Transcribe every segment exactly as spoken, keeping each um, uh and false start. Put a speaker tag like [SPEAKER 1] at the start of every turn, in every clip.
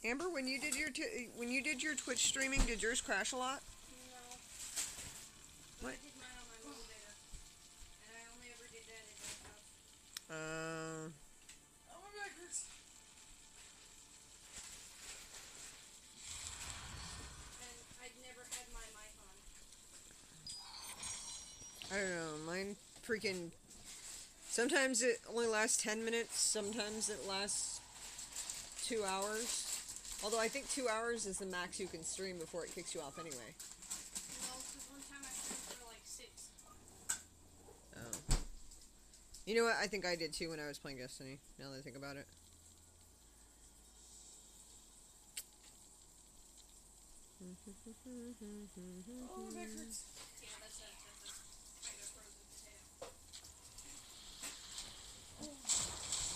[SPEAKER 1] Amber, when you did your t when you did your Twitch streaming, did yours crash a lot?
[SPEAKER 2] No.
[SPEAKER 1] What?
[SPEAKER 2] I did mine on my mobile data, and I only ever did that at my house.
[SPEAKER 1] Uh.
[SPEAKER 2] Oh, my back hurts. And I'd never had my mic on.
[SPEAKER 1] I don't know. Mine freaking. Sometimes it only lasts ten minutes. Sometimes it lasts two hours. Although I think two hours is the max you can stream before it kicks you off anyway.
[SPEAKER 2] No, because one time I streamed for like six.
[SPEAKER 1] Oh. You know what? I think I did too when I was playing Destiny, now that I think about it.
[SPEAKER 2] Oh, that hurts. Yeah, that's a, that's a kind of frozen potato. Oh.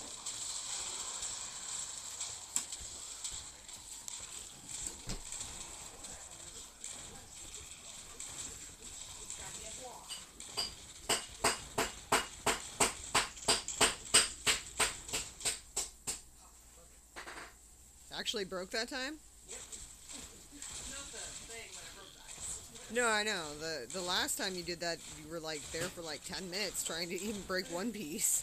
[SPEAKER 1] Actually broke that time?
[SPEAKER 3] Yep. Not the thing when I broke the ice.
[SPEAKER 1] No, I know. The the last time you did that, you were like there for like ten minutes trying to even break one piece.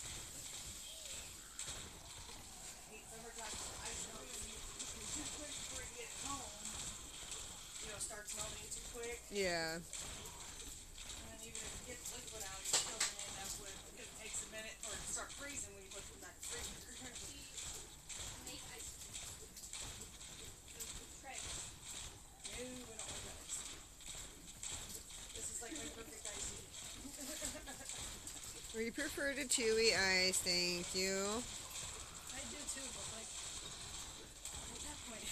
[SPEAKER 3] I hate summertime because the ice melts too quick before you get home. You know, starts melting too quick.
[SPEAKER 1] Yeah.
[SPEAKER 3] And then even if you get the liquid out, you're still going to end up with, because it takes a minute for it to start freezing when you put it back in the freezer.
[SPEAKER 2] Make ice tray.
[SPEAKER 3] No, we don't like that ice. This is like my perfect ice.
[SPEAKER 1] We prefer to chewy ice, thank you.
[SPEAKER 3] I do too, but like, at that point.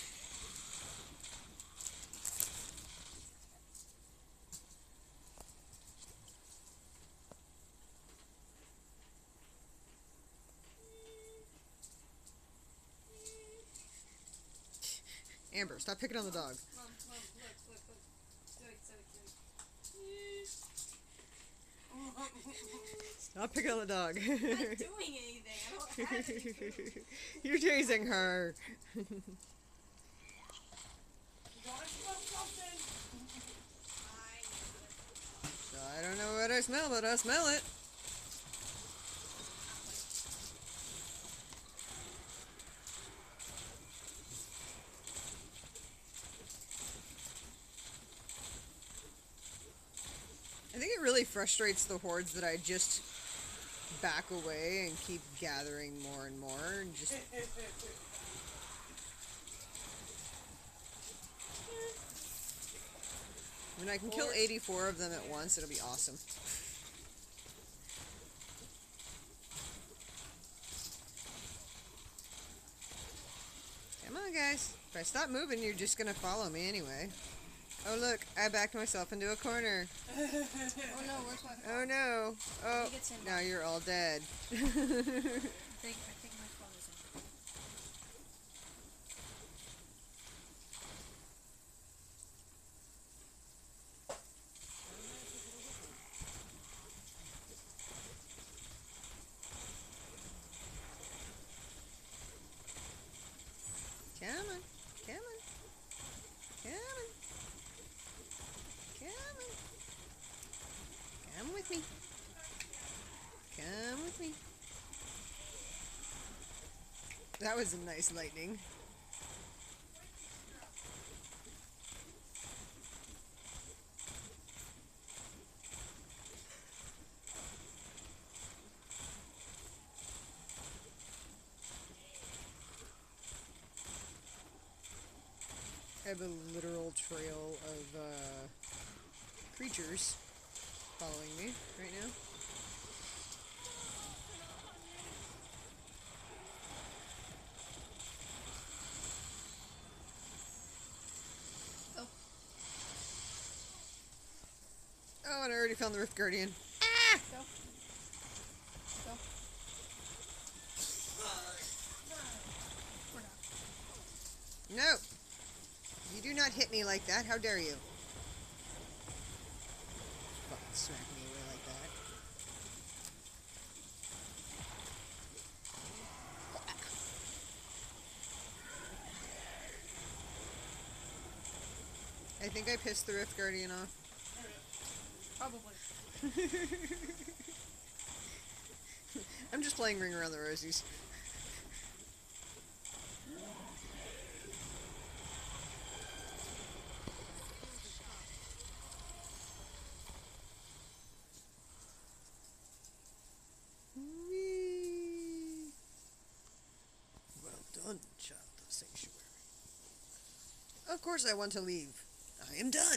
[SPEAKER 1] Amber, stop picking on the dog.
[SPEAKER 2] Mom, mom, look, look, look. Zoe, Zoe, Zoe.
[SPEAKER 1] Stop picking on the dog.
[SPEAKER 2] I'm not doing anything. I don't have any food.
[SPEAKER 1] You're teasing her.
[SPEAKER 3] You gotta smell something.
[SPEAKER 2] I
[SPEAKER 1] I don't know what I smell, but I smell it. I think it really frustrates the hordes that I just back away and keep gathering more and more and just when I can kill eighty-four of them at once, it'll be awesome. Come on, guys. If I stop moving, you're just gonna follow me anyway. Oh look, I backed myself into a corner.
[SPEAKER 2] Oh no, where's my phone?
[SPEAKER 1] Oh no. Oh,
[SPEAKER 2] It's in
[SPEAKER 1] now you're all dead.
[SPEAKER 2] I think, I think my phone is in.
[SPEAKER 1] Come on, come on, come on, come on. Come with me. Come with me. That was a nice lightning. I have a literal trail of uh, creatures following me right now.
[SPEAKER 2] Oh.
[SPEAKER 1] Oh, and I already found the Rift Guardian. Ah!
[SPEAKER 2] Go. Go. We're not.
[SPEAKER 1] No! You do not hit me like that. How dare you? Fucking smack me away like that. I think I pissed the Rift Guardian off.
[SPEAKER 2] Probably.
[SPEAKER 1] I'm just playing Ring Around the Rosies. Whee! Well done, child of sanctuary. Of course I want to leave. I am done.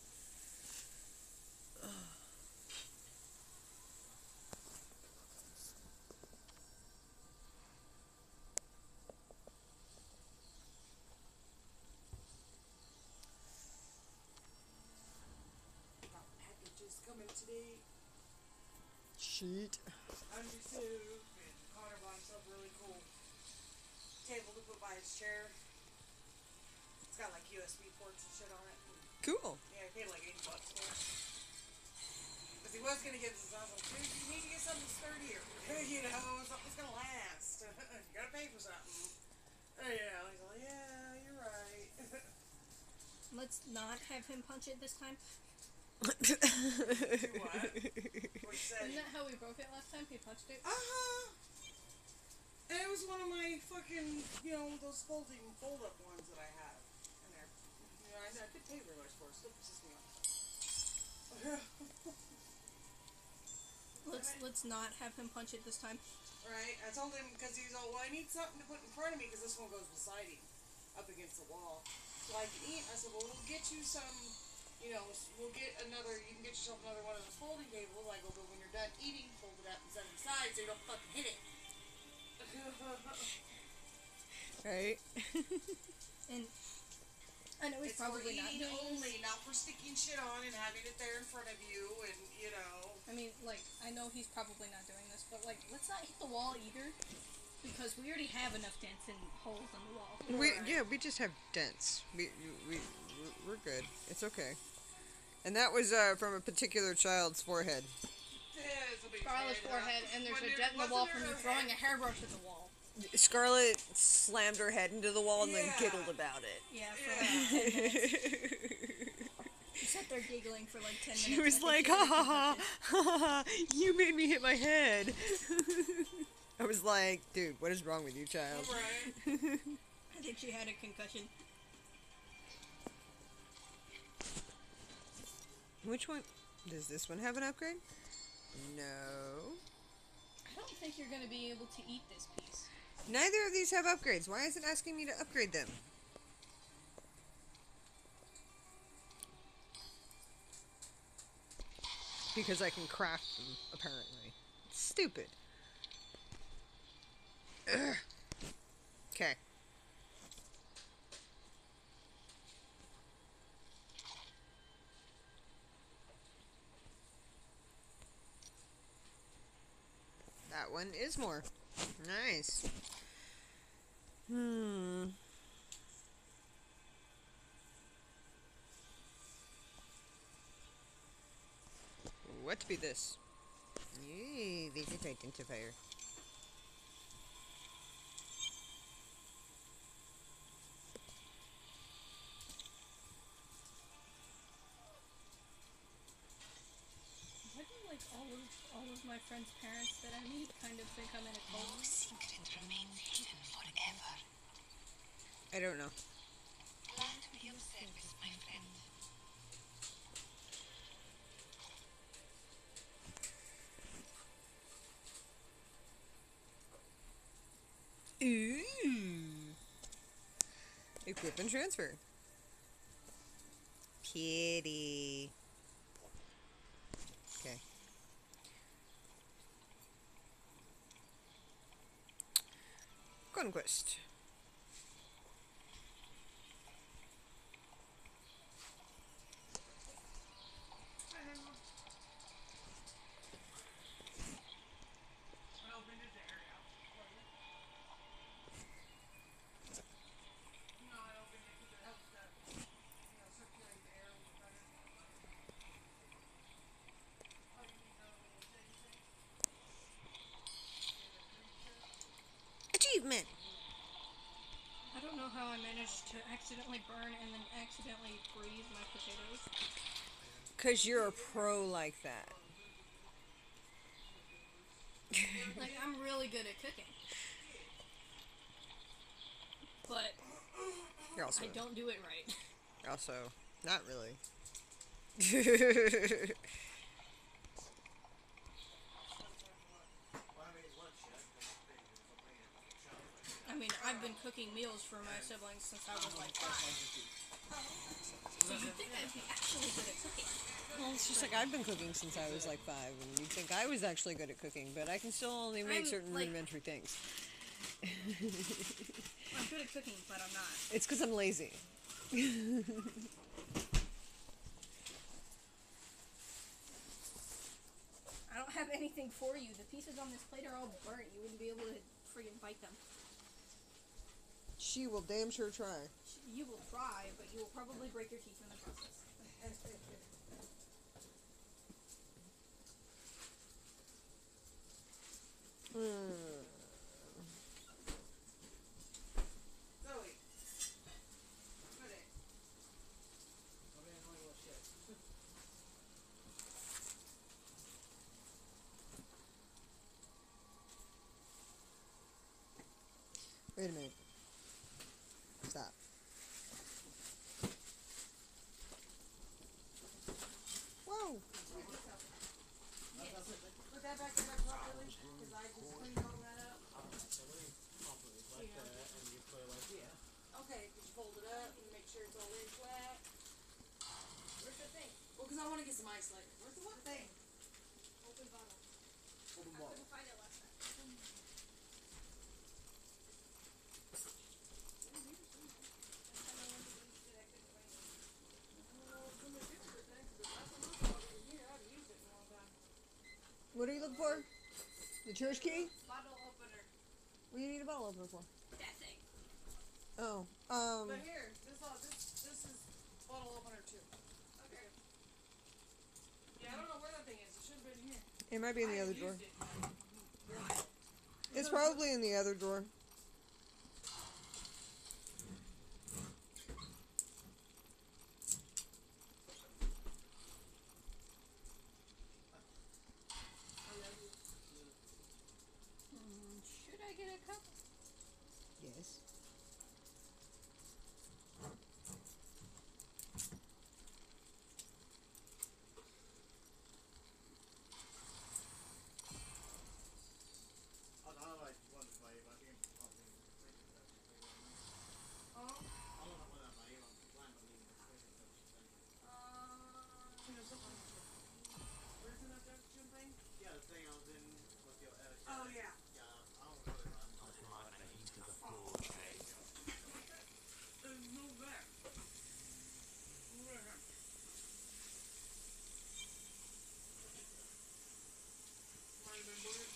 [SPEAKER 3] Got packages coming today.
[SPEAKER 1] Shit.
[SPEAKER 3] Undersuit. And Connor bought himself a really cool table to put by his chair. It's got like U S B ports and shit on it.
[SPEAKER 1] Cool.
[SPEAKER 3] Yeah, I paid like eighty bucks for it. Because he was gonna get this, I was like, dude, you need to get something sturdier. You know, something's gonna last. You gotta pay for something. Uh, You know, he's like, yeah, you're right.
[SPEAKER 2] Let's not have him punch it this time.
[SPEAKER 3] Do what? What you said?
[SPEAKER 2] Isn't that how we broke it last time? He punched it?
[SPEAKER 3] Uh-huh. And it was one of my fucking, you know, those folding, fold-up ones that I have in there. You know, I, I could pay really much for it. Still pisses me off.
[SPEAKER 2] Let's let's not have him punch it this time.
[SPEAKER 3] Right? I told him, because he's all, well, I need something to put in front of me, because this one goes beside him, up against the wall. So I can eat. I said, well, we'll get you some, you know, we'll get another, you can get yourself another one of those folding tables. I go, but when you're done eating, fold it up and set it aside so you don't fucking hit it.
[SPEAKER 1] Right?
[SPEAKER 2] And I know he's
[SPEAKER 3] It's for
[SPEAKER 2] probably not
[SPEAKER 3] eating
[SPEAKER 2] doing
[SPEAKER 3] only,
[SPEAKER 2] this.
[SPEAKER 3] not for sticking shit on and having it there in front of you, and you know.
[SPEAKER 2] I mean, like, I know he's probably not doing this, but like, let's not hit the wall either, because we already have enough dents and holes in the wall.
[SPEAKER 1] We
[SPEAKER 3] Right.
[SPEAKER 1] yeah, we just have dents. We we we're good. It's okay. And that was uh, from a particular child's forehead.
[SPEAKER 2] Scarlet's forehead, and there's a dent in the wall from you throwing a hairbrush at the wall.
[SPEAKER 1] Scarlet slammed her head into the wall and then
[SPEAKER 3] Yeah.
[SPEAKER 1] giggled about it.
[SPEAKER 2] Yeah, for
[SPEAKER 3] Yeah.
[SPEAKER 2] like ten minutes. She sat there giggling for like ten minutes.
[SPEAKER 1] She was
[SPEAKER 2] I think
[SPEAKER 1] like,
[SPEAKER 2] she
[SPEAKER 1] ha
[SPEAKER 2] had a
[SPEAKER 1] ha ha,
[SPEAKER 2] concussion.
[SPEAKER 1] ha ha, you made me hit my head. I was like, dude, what is wrong with you, child?
[SPEAKER 3] Right.
[SPEAKER 2] I think she had a concussion.
[SPEAKER 1] Which one? Does this one have an upgrade? No.
[SPEAKER 2] I don't think you're gonna be able to eat this piece.
[SPEAKER 1] Neither of these have upgrades. Why is it asking me to upgrade them? Because I can craft them, apparently. Stupid. Okay. That one is more. Nice. Hmm. What be this? Yay, visit identifier.
[SPEAKER 2] Why do like all of all of my friends' parents that I meet kind of think I'm in a cult?
[SPEAKER 4] No secret remains hidden forever.
[SPEAKER 1] I don't know.
[SPEAKER 4] Glad to be of service, my friend.
[SPEAKER 1] Ooh. Equip and transfer. Kitty. Okay. Conquest.
[SPEAKER 3] I opened his area. No, I opened it because it helps to, you know, circulate the air a little better. Oh, you mean the little thing thing? Yeah, the green shit.
[SPEAKER 1] Achievement.
[SPEAKER 2] know how I managed to accidentally burn and then accidentally freeze my potatoes.
[SPEAKER 1] Because you're a pro like that.
[SPEAKER 2] Like, I'm really good at cooking. But
[SPEAKER 1] You're also,
[SPEAKER 2] I don't do it right.
[SPEAKER 1] you're also not really.
[SPEAKER 2] I mean, I've been cooking meals for my siblings since I was like five. So you'd think I'd be actually good at cooking.
[SPEAKER 1] Well, it's just like I've been cooking since I was like five, and you'd think I was actually good at cooking, but I can still only make
[SPEAKER 2] I'm,
[SPEAKER 1] certain
[SPEAKER 2] like-
[SPEAKER 1] rudimentary things.
[SPEAKER 2] I'm good at cooking, but I'm not.
[SPEAKER 1] It's because I'm lazy.
[SPEAKER 2] I don't have anything for you. The pieces on this plate are all burnt. You wouldn't be able to friggin' bite them.
[SPEAKER 1] She will damn sure try.
[SPEAKER 2] You will try, but you will probably break your teeth in the process.
[SPEAKER 1] Hmm.
[SPEAKER 3] Zoe. Put it.
[SPEAKER 1] Wait a minute. Stop. Whoa!
[SPEAKER 3] Put that back in there properly, because I just cleaned all that up. Okay, just fold it up and make sure it's all laid flat.
[SPEAKER 2] Where's the thing?
[SPEAKER 3] Well, because I want to get some ice later. Where's the what thing?
[SPEAKER 2] Open bottle.
[SPEAKER 5] Open
[SPEAKER 2] I
[SPEAKER 5] bottle.
[SPEAKER 2] couldn't find it last time.
[SPEAKER 1] What are you looking for? The church key?
[SPEAKER 2] Bottle opener.
[SPEAKER 1] What do you need a bottle opener for?
[SPEAKER 2] That thing.
[SPEAKER 1] Oh, um,
[SPEAKER 3] But here, this, all, this, this is bottle opener too.
[SPEAKER 2] Okay.
[SPEAKER 3] Yeah, I don't know where that thing is. It should have been here.
[SPEAKER 1] it might be in the
[SPEAKER 3] I
[SPEAKER 1] other
[SPEAKER 3] used
[SPEAKER 1] drawer.
[SPEAKER 3] it.
[SPEAKER 1] It's probably in the other drawer.
[SPEAKER 2] Hmm, should I get a cup?
[SPEAKER 1] Yes.
[SPEAKER 5] I don't know like one way, but I think probably
[SPEAKER 3] Huh?
[SPEAKER 5] I don't know what that way, I'm blind but leaving the space of
[SPEAKER 3] You know, something. Where's the abduction thing?
[SPEAKER 5] Yeah, the thing I was in with your uh,
[SPEAKER 3] Oh, yeah.
[SPEAKER 5] yeah, I don't know what I'm
[SPEAKER 3] There's no back. Where? Might have been blue.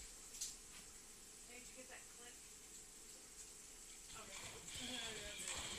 [SPEAKER 3] Hey, did you get that clip? Okay.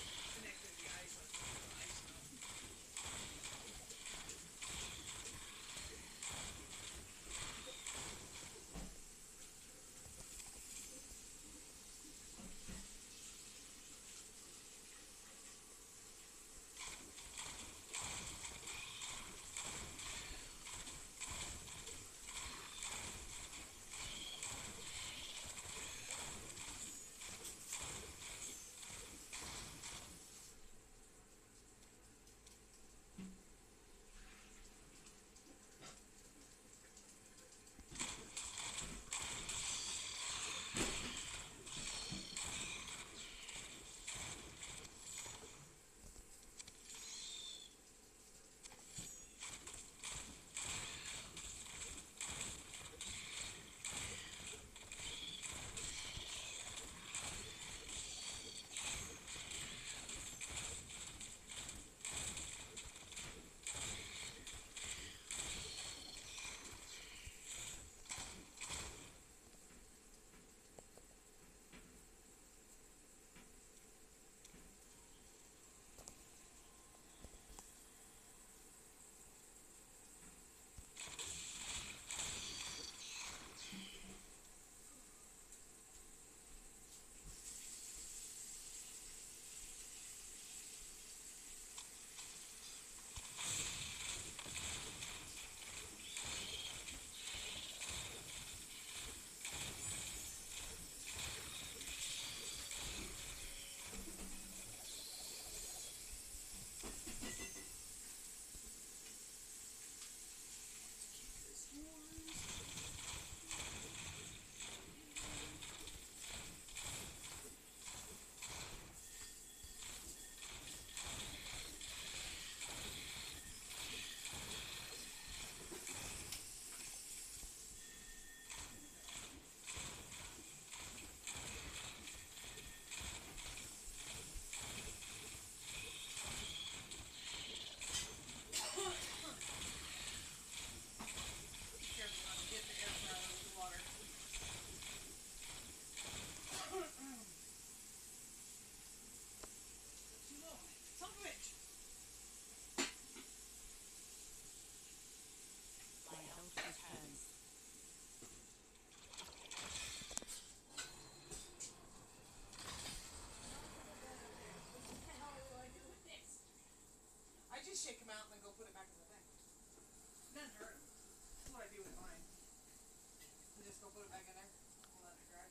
[SPEAKER 3] shake them out and then go put it back in the thing. Doesn't hurt them. That's what I do with mine. I just go put it back in there and let it dry.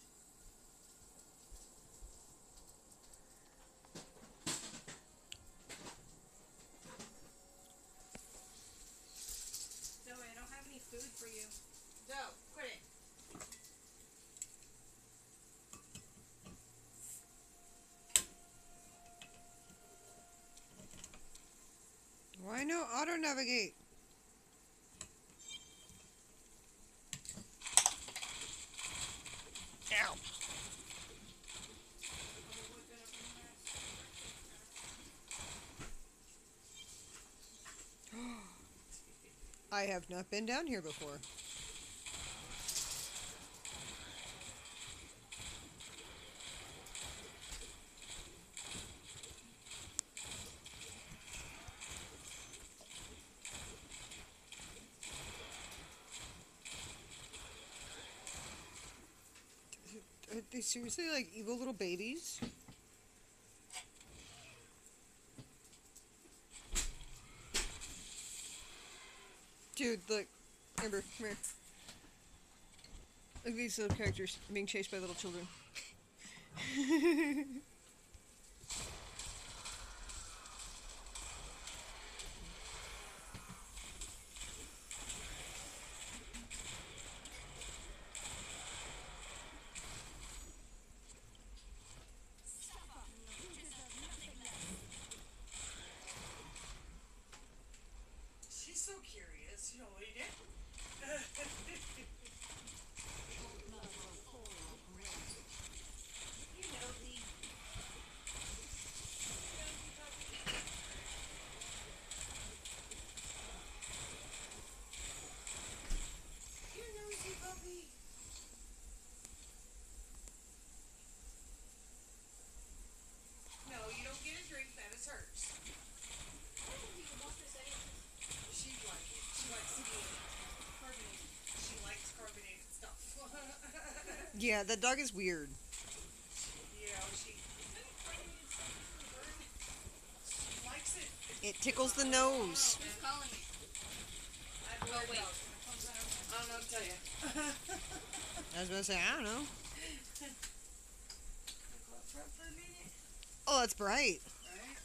[SPEAKER 2] Zoe, I don't have any food for you.
[SPEAKER 3] Go, quit it.
[SPEAKER 1] Why no auto navigate? Ow. I have not been down here before. Are they seriously like evil little babies? Dude, look. Amber, come here. Look at these little characters being chased by little children.
[SPEAKER 3] She's so curious. You know what he did? You know the. You nosy puppy. No, you don't get a drink. That is hers.
[SPEAKER 2] I don't think you can want this anyway.
[SPEAKER 3] She likes it. She likes to eat it.
[SPEAKER 2] Carbonated.
[SPEAKER 3] She likes carbonated stuff.
[SPEAKER 1] Yeah, that dog is weird.
[SPEAKER 3] Yeah, she,
[SPEAKER 2] Carbonated stuff is for the bird.
[SPEAKER 3] she likes it.
[SPEAKER 1] It tickles the nose.
[SPEAKER 2] Who's calling me?
[SPEAKER 3] I have to worry
[SPEAKER 2] wait.
[SPEAKER 3] about it.
[SPEAKER 2] My phone's not open.
[SPEAKER 3] I don't know what to tell you.
[SPEAKER 1] I was about to say, I don't know.
[SPEAKER 3] Go up front for a minute,
[SPEAKER 1] Oh, that's bright.
[SPEAKER 3] right?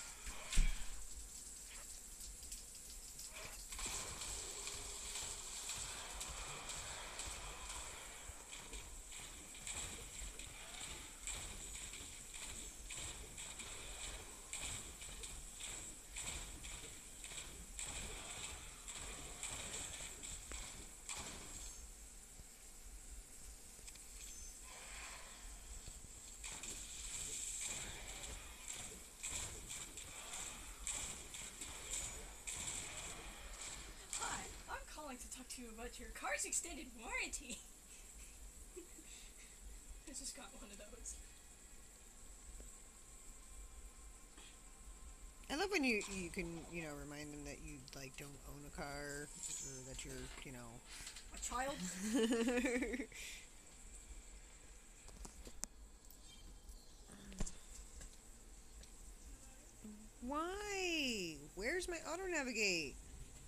[SPEAKER 2] Hi, I'm calling to talk to you about your car's extended warranty. I just got one of those.
[SPEAKER 1] I love when you you can you know remind them that you like don't own a car or that you're you know.
[SPEAKER 2] A child?
[SPEAKER 1] Why? Where's my auto navigate?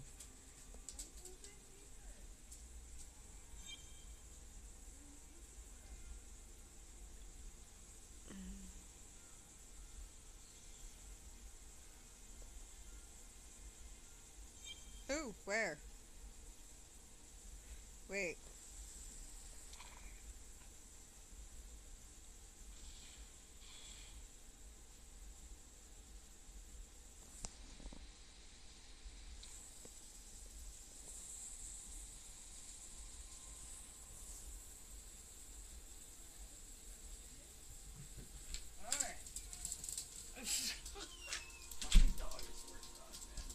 [SPEAKER 1] Ooh, where? Wait.
[SPEAKER 3] Alright.
[SPEAKER 5] Dog is the worst dog, man.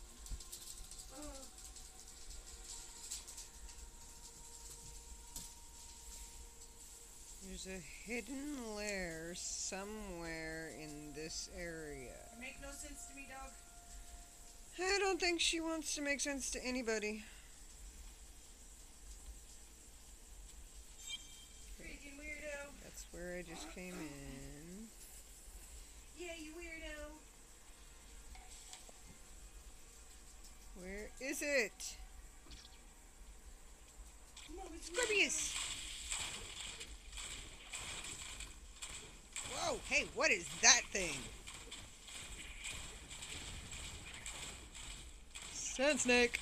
[SPEAKER 1] There's a hidden lair somewhere in this area.
[SPEAKER 3] You make no sense to me, dog.
[SPEAKER 1] I don't think she wants to make sense to anybody.
[SPEAKER 3] Freaking weirdo.
[SPEAKER 1] That's where I just came in.
[SPEAKER 3] Yeah, you weirdo.
[SPEAKER 1] Jeez! Whoa, hey, what is that thing? Sand snake!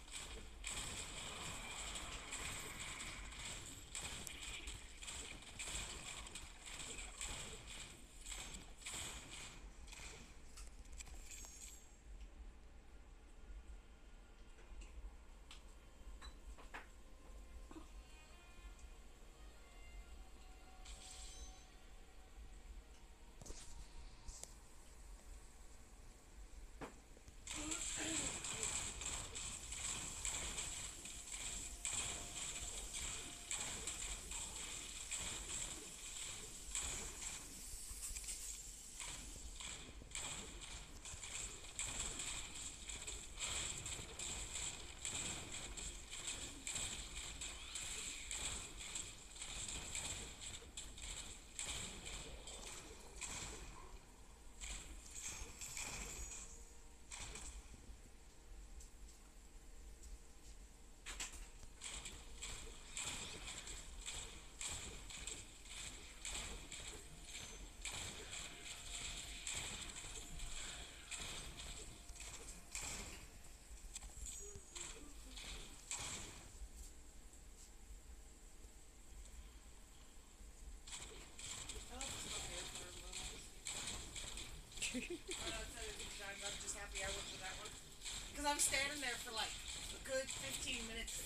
[SPEAKER 3] I'm just happy I went for that one. Because I'm standing there for like a good fifteen minutes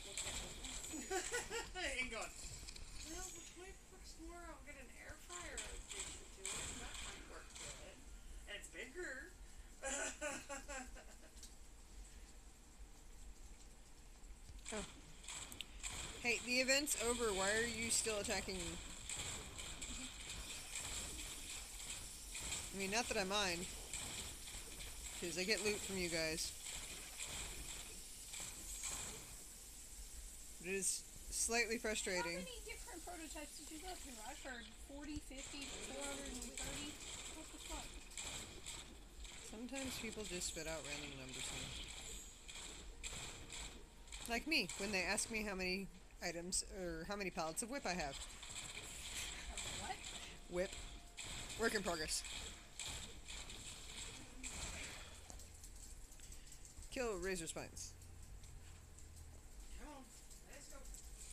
[SPEAKER 3] and going, well, for twenty bucks more, I'll get an air fryer addition to it. That might work good. And it's bigger.
[SPEAKER 1] Oh. Hey, the event's over. Why are you still attacking me? I mean, not that I mind. Because I get loot from you guys. It is slightly
[SPEAKER 2] How
[SPEAKER 1] frustrating.
[SPEAKER 2] many different prototypes did you go through? I've heard forty, fifty, four hundred thirty. What the fuck?
[SPEAKER 1] Sometimes people just spit out random numbers to me. Like me, when they ask me how many items, or how many pallets of whip I have.
[SPEAKER 2] Of what?
[SPEAKER 1] Whip. Work in progress. Kill razor spines.
[SPEAKER 3] Come on, let's go.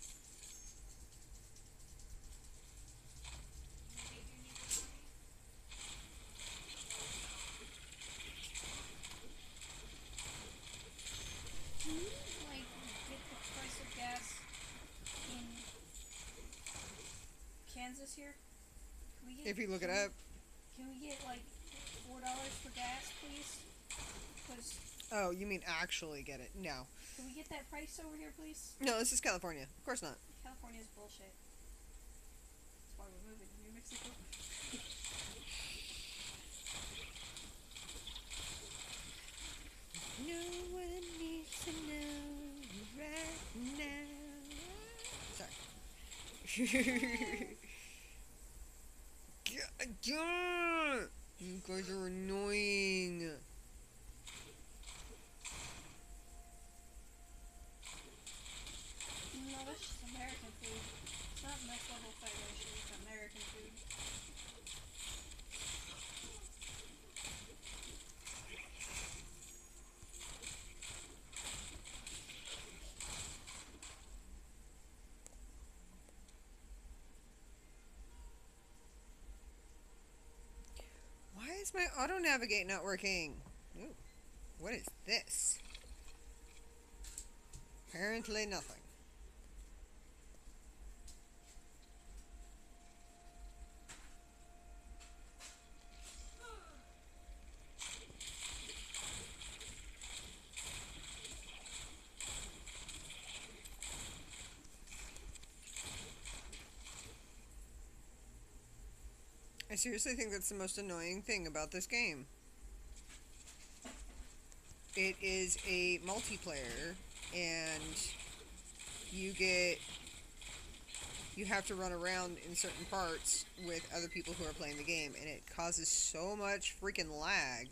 [SPEAKER 2] Can you, like, get the price of gas in Kansas here? Can we get,
[SPEAKER 1] If you look it
[SPEAKER 2] can we-
[SPEAKER 1] up.
[SPEAKER 2] Can we get, like, four dollars for gas, please? Because,
[SPEAKER 1] Oh, you mean actually get it? No.
[SPEAKER 2] can we get that price over here, please?
[SPEAKER 1] No, this is California. Of course not.
[SPEAKER 2] California's bullshit. That's why we're moving to New Mexico.
[SPEAKER 1] No one needs to know right now. Sorry. You guys are annoying.
[SPEAKER 2] No, that's just American food. It's not next level federation, it's American food.
[SPEAKER 1] Why is my auto navigate not working? Ooh, what is this? Apparently nothing. I seriously think that's the most annoying thing about this game. It is a multiplayer, and you get... You have to run around in certain parts with other people who are playing the game, and it causes so much freaking lag.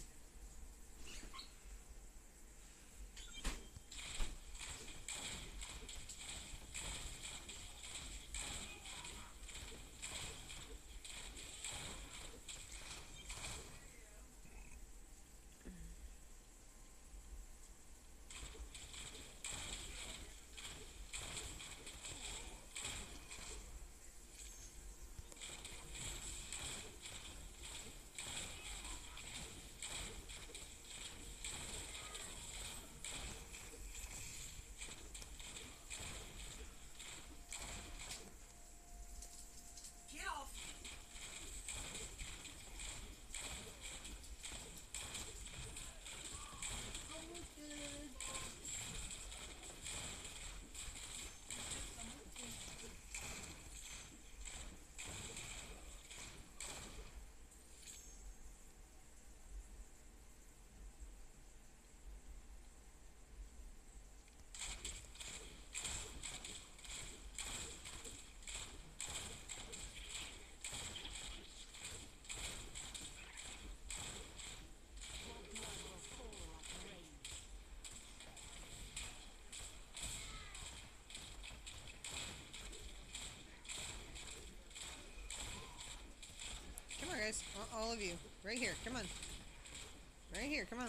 [SPEAKER 1] of you. Right here. Come on. Right here. Come on.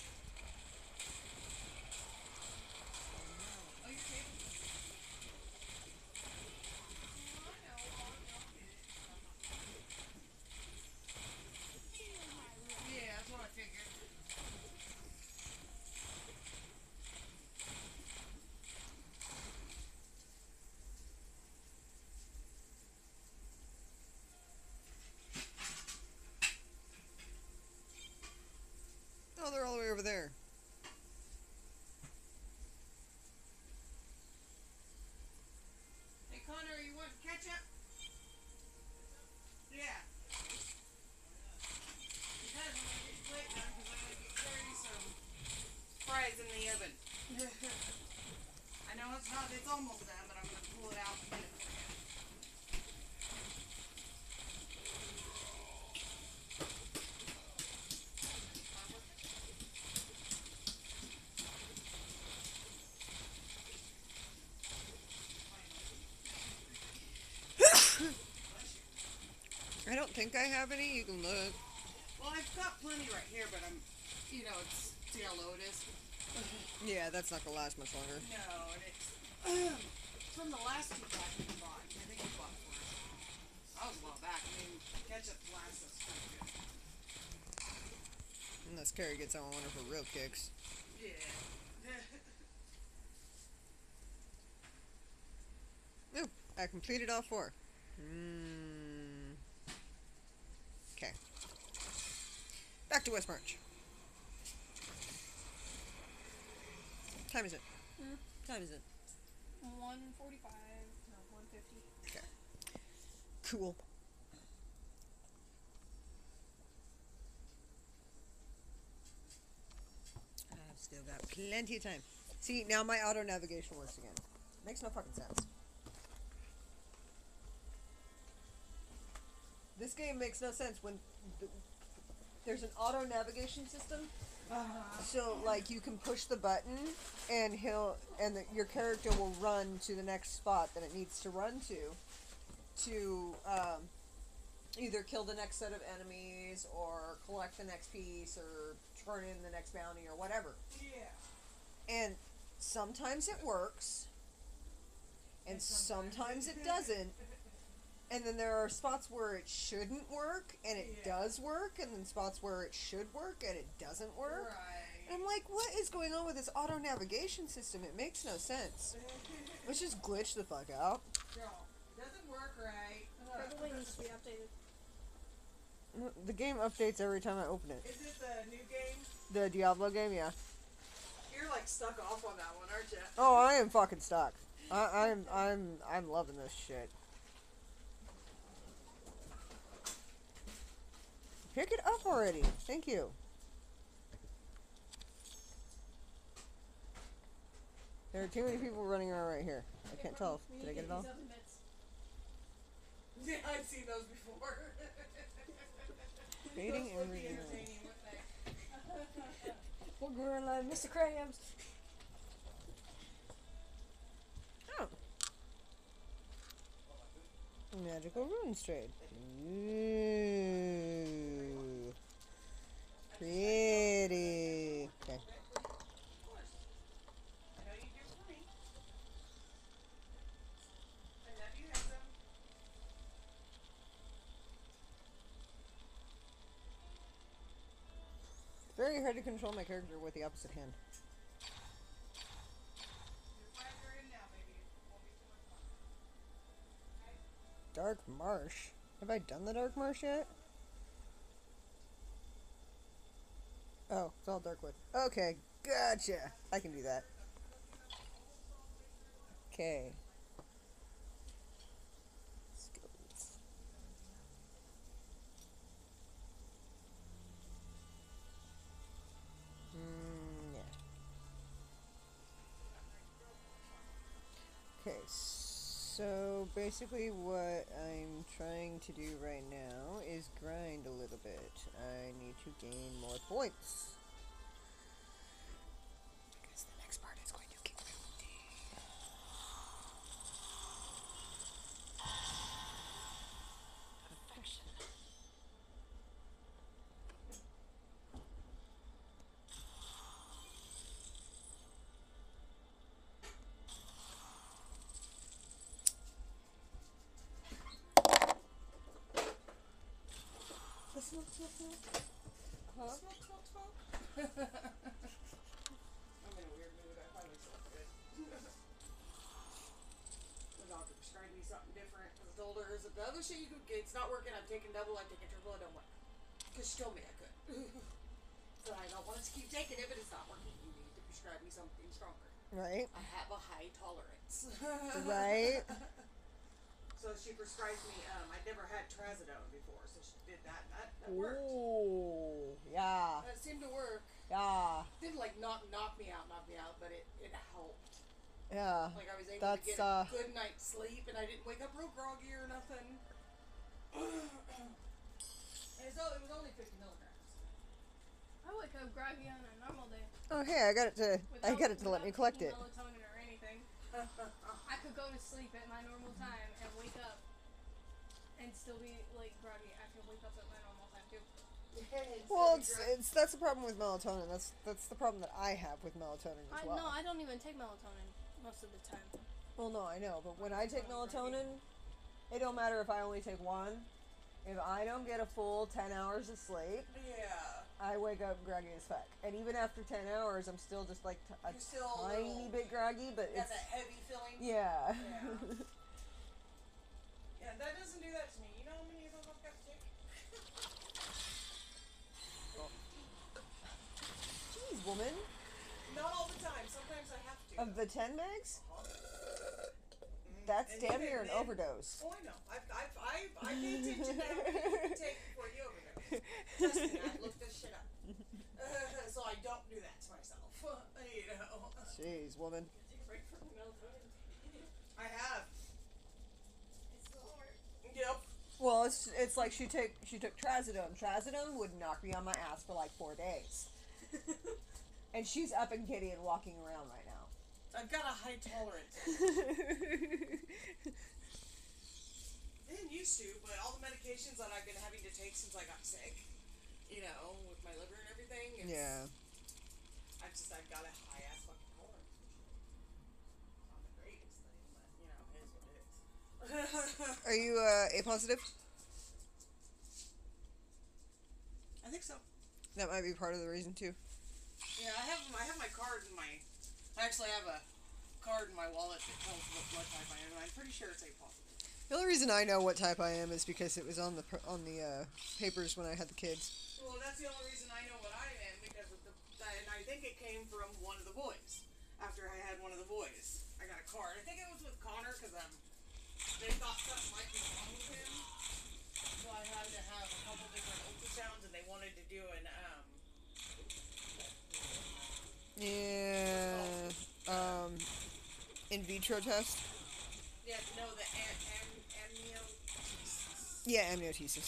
[SPEAKER 3] Oh, your table? Yeah, that's what I figured.
[SPEAKER 1] Oh, they're all the way over there.
[SPEAKER 3] Hey, Connor, you want ketchup? Yeah. Because I'm gonna get your plate done because I'm gonna get Carrie some fries in the oven. I know it's not, it's almost done, but I'm gonna pull it out and get it for you.
[SPEAKER 1] I don't think I have any. You can look.
[SPEAKER 3] Well, I've got plenty right here, but I'm, you know, it's, see how low it is?
[SPEAKER 1] Yeah, that's not gonna last much longer.
[SPEAKER 3] No, and it's from the last two packs we bought. I think we bought four. That was a while back. I mean, ketchup lasts us pretty good.
[SPEAKER 1] Unless Carrie gets on one of her real kicks.
[SPEAKER 3] Yeah.
[SPEAKER 1] Ooh, I completed all four. Mm. Okay. Back to West March. Time is it?
[SPEAKER 2] Hmm?
[SPEAKER 1] Time is it?
[SPEAKER 2] one forty-five. No, one fifty.
[SPEAKER 1] Okay. Cool. I've still got plenty of time. See, now my auto navigation works again. Makes no fucking sense. This game makes no sense when th- there's an auto navigation system.
[SPEAKER 3] Uh-huh.
[SPEAKER 1] So, like, you can push the button, and he'll, and the, your character will run to the next spot that it needs to run to, to um, either kill the next set of enemies, or collect the next piece, or turn in the next bounty, or whatever.
[SPEAKER 3] Yeah.
[SPEAKER 1] And sometimes it works, and,
[SPEAKER 3] And
[SPEAKER 1] sometimes,
[SPEAKER 3] sometimes
[SPEAKER 1] it
[SPEAKER 3] it-
[SPEAKER 1] doesn't. And then there are spots where it shouldn't work, and it
[SPEAKER 3] Yeah.
[SPEAKER 1] does work, and then spots where it should work, and it doesn't work.
[SPEAKER 3] Right.
[SPEAKER 1] And I'm like, what is going on with this auto navigation system? It makes no sense. Let's just glitch the fuck out.
[SPEAKER 3] Girl, doesn't work right.
[SPEAKER 2] Probably needs to be updated.
[SPEAKER 1] The game updates every time I open it.
[SPEAKER 3] Is it the new game?
[SPEAKER 1] The Diablo game, yeah.
[SPEAKER 3] You're like stuck off on that one, aren't you?
[SPEAKER 1] Oh, I am fucking stuck. I, I'm, I'm, I'm loving this shit. Pick it up already. Thank you. There are too many people running around right here. I can't tell. Did I get it all?
[SPEAKER 3] Yeah, I've seen those before.
[SPEAKER 1] Fading
[SPEAKER 3] Those
[SPEAKER 1] and
[SPEAKER 3] would be
[SPEAKER 1] renewing.
[SPEAKER 3] entertaining, wouldn't they?
[SPEAKER 2] We're going live, Mister Krabs.
[SPEAKER 1] Oh. Magical runes trade. Ooh. Pretty. Okay.
[SPEAKER 3] Of course. I know you do for me. I love you, handsome.
[SPEAKER 1] Very hard to control my character with the opposite hand.
[SPEAKER 3] Your flags are in now, baby. It won't be too much longer. Okay?
[SPEAKER 1] Dark Marsh. Have I done the Dark Marsh yet? Oh, it's all Darkwood. Okay, gotcha. I can do that. Okay. Skills. Mm, yeah. Okay, so basically what I'm trying to do right now is grind a little bit. I need to gain more points. Because the next part is going to get really Affection. smoke, smoke, smoke.
[SPEAKER 3] Huh? Smoke, smoke, smoke. I'm in a weird mood. I finally slept good. The doctor prescribed me something different. I told her, is it the other shit you could get? It's not working. I'm taking double. I'm taking triple. It don't work. Because she told me I could. So I don't want to keep taking it, but it's not working. You need to prescribe me something stronger.
[SPEAKER 1] Right.
[SPEAKER 3] I have a high tolerance.
[SPEAKER 1] Right.
[SPEAKER 3] So she prescribed me, um, I'd never had trazodone before, so she did that, and that, that worked.
[SPEAKER 1] Ooh, yeah.
[SPEAKER 3] That seemed to work.
[SPEAKER 1] Yeah.
[SPEAKER 3] Didn't, like, knock, knock me out, knock me out, but it, it helped.
[SPEAKER 1] Yeah.
[SPEAKER 3] Like, I was able
[SPEAKER 1] That's,
[SPEAKER 3] to get
[SPEAKER 1] uh,
[SPEAKER 3] a good night's sleep, and I didn't wake up real groggy or nothing. And so it was only fifty milligrams.
[SPEAKER 2] I wake up groggy on a normal day.
[SPEAKER 1] Oh, hey, I got it to.
[SPEAKER 2] Without,
[SPEAKER 1] I got it to let me collect it.
[SPEAKER 2] melatonin or anything. I could go to sleep at my normal time and wake up and still be like groggy. I could wake up at my normal time too.
[SPEAKER 1] Well, it's it's that's the problem with melatonin. That's that's the problem that I have with melatonin as
[SPEAKER 2] I,
[SPEAKER 1] well.
[SPEAKER 2] no, I don't even take melatonin most of the time.
[SPEAKER 1] Well, no, I know, but when I take melatonin, it don't matter if I only take one. If I don't get a full ten hours of sleep,
[SPEAKER 3] Yeah.
[SPEAKER 1] I wake up groggy as fuck. And even after ten hours, I'm still just like t- a
[SPEAKER 3] You're still a
[SPEAKER 1] tiny
[SPEAKER 3] little-
[SPEAKER 1] bit groggy, but
[SPEAKER 3] Got
[SPEAKER 1] it's
[SPEAKER 3] that heavy feeling.
[SPEAKER 1] yeah.
[SPEAKER 3] Yeah. Yeah, that doesn't do that to me. You know how many of those I've got to take?
[SPEAKER 1] Jeez, woman.
[SPEAKER 3] Not all the time. Sometimes I have to.
[SPEAKER 1] Of the ten megs,
[SPEAKER 3] Uh-huh.
[SPEAKER 1] that's
[SPEAKER 3] And
[SPEAKER 1] damn
[SPEAKER 3] even
[SPEAKER 1] near an
[SPEAKER 3] then-
[SPEAKER 1] overdose.
[SPEAKER 3] Oh, I know. I've, I've, I've, I pay attention to how many you can take before you overdose. Trust me, I looked this shit up. Uh, so I don't do that to myself. You know.
[SPEAKER 1] Jeez, woman.
[SPEAKER 2] Take a break from melatonin.
[SPEAKER 3] I have.
[SPEAKER 2] It's still work.
[SPEAKER 3] Yep.
[SPEAKER 1] Well, it's it's like she took she took trazodone. Trazodone would knock me on my ass for like four days, and she's up and giddy and walking around right now.
[SPEAKER 3] I've got a high tolerance. I didn't used to, but all the medications that I've been having to take since I got sick, you know, with my liver and everything, it's,
[SPEAKER 1] Yeah.
[SPEAKER 3] I've just, I've got a high ass fucking tolerance. Not the greatest thing, but, you know, it is what it is.
[SPEAKER 1] Are you uh, A positive?
[SPEAKER 3] I think so.
[SPEAKER 1] That might be part of the reason too.
[SPEAKER 3] Yeah, I have, I have my card in my, I actually have a card in my wallet that tells what blood type I am, and I'm pretty sure it's A positive.
[SPEAKER 1] The only reason I know what type I am is because it was on the pr- on the uh, papers when I had the kids.
[SPEAKER 3] Well, that's the only reason I know what I am, because of the, and I think it came from one of the boys. After I had one of the boys, I got a card. I think it was with Connor, because um, they thought something might be wrong with him. So I had to have a couple different ultrasounds, and they wanted to do an um.
[SPEAKER 1] Yeah. Um. In vitro test.
[SPEAKER 3] Yeah, no, the am, am, amniotesis.
[SPEAKER 1] Yeah, amniotesis.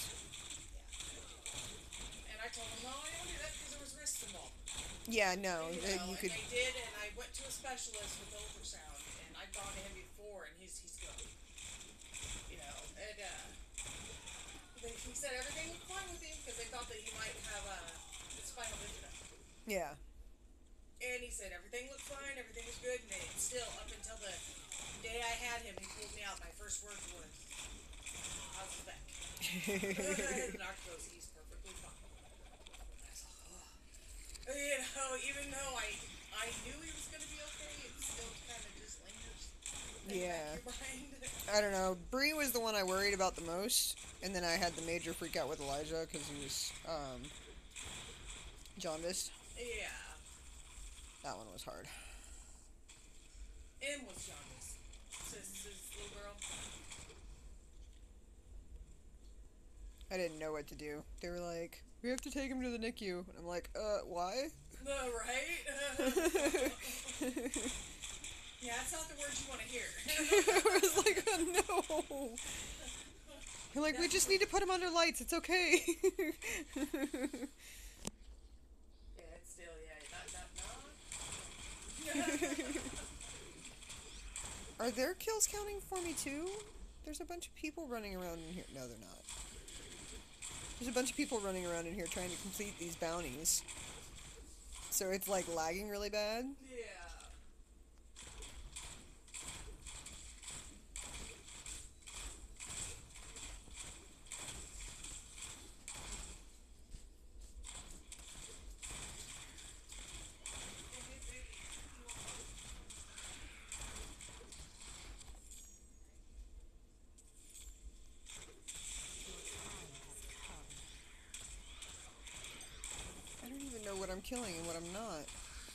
[SPEAKER 3] And I told him, no, I don't do that because there was risks involved.
[SPEAKER 1] Yeah, no,
[SPEAKER 3] You
[SPEAKER 1] uh,
[SPEAKER 3] know,
[SPEAKER 1] you
[SPEAKER 3] and
[SPEAKER 1] could.
[SPEAKER 3] they did, and I went to a specialist with ultrasound, and I'd gone to him before, and he's he's good. You know, and uh, they, he said everything was fine with him because they thought that he might have a uh, spinal bifida.
[SPEAKER 1] Yeah.
[SPEAKER 3] And he said everything looked fine, everything was good, and then still up until the day I had him, he pulled me out. My first words was, "How's his back?" The doctor goes, "He's perfectly fine." I was like, oh. You know, even though I I knew he was gonna be okay, it still kind of just lingers in the
[SPEAKER 1] Yeah.
[SPEAKER 3] back of your mind.
[SPEAKER 1] I don't know. Bree was the one I worried about the most, and then I had the major freak out with Elijah because he was um, jaundiced.
[SPEAKER 3] Yeah.
[SPEAKER 1] That one was hard.
[SPEAKER 3] M was jaundiced. Sis, his little girl.
[SPEAKER 1] I didn't know what to do. They were like, "We have to take him to the N I C U," and I'm like, "Uh, why?"
[SPEAKER 3] No, right? Yeah, that's not the words you want to hear.
[SPEAKER 1] I was like, oh, no. You're like, we just need to put him under lights. It's okay.
[SPEAKER 3] Yeah, it's still, yeah, not, not, not.
[SPEAKER 1] Are their kills counting for me too? There's a bunch of people running around in here. No, they're not. There's a bunch of people running around in here trying to complete these bounties. So it's like lagging really bad.
[SPEAKER 3] Yeah.
[SPEAKER 1] what I'm killing and what I'm not.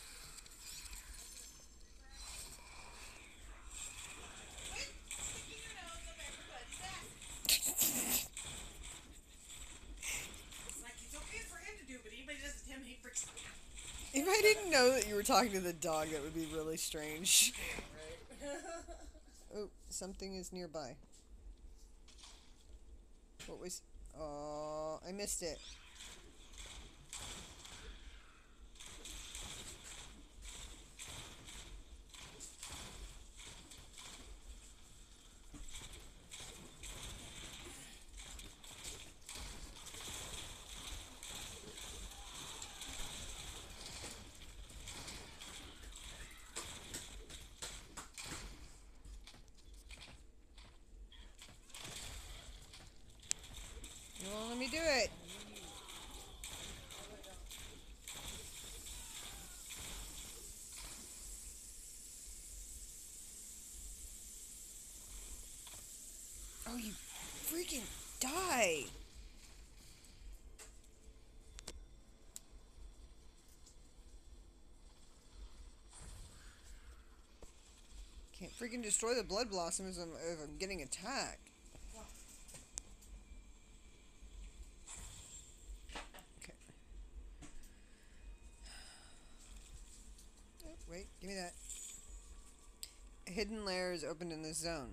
[SPEAKER 1] If I didn't know that you were talking to the dog, that would be really strange. Oh, something is nearby. What was... Oh, I missed it. You won't let me do it. Oh, you freaking die. Can't freaking destroy the blood blossoms if I'm, if I'm getting attacked. Okay. Oh, wait, give me that. A hidden lair is opened in this zone.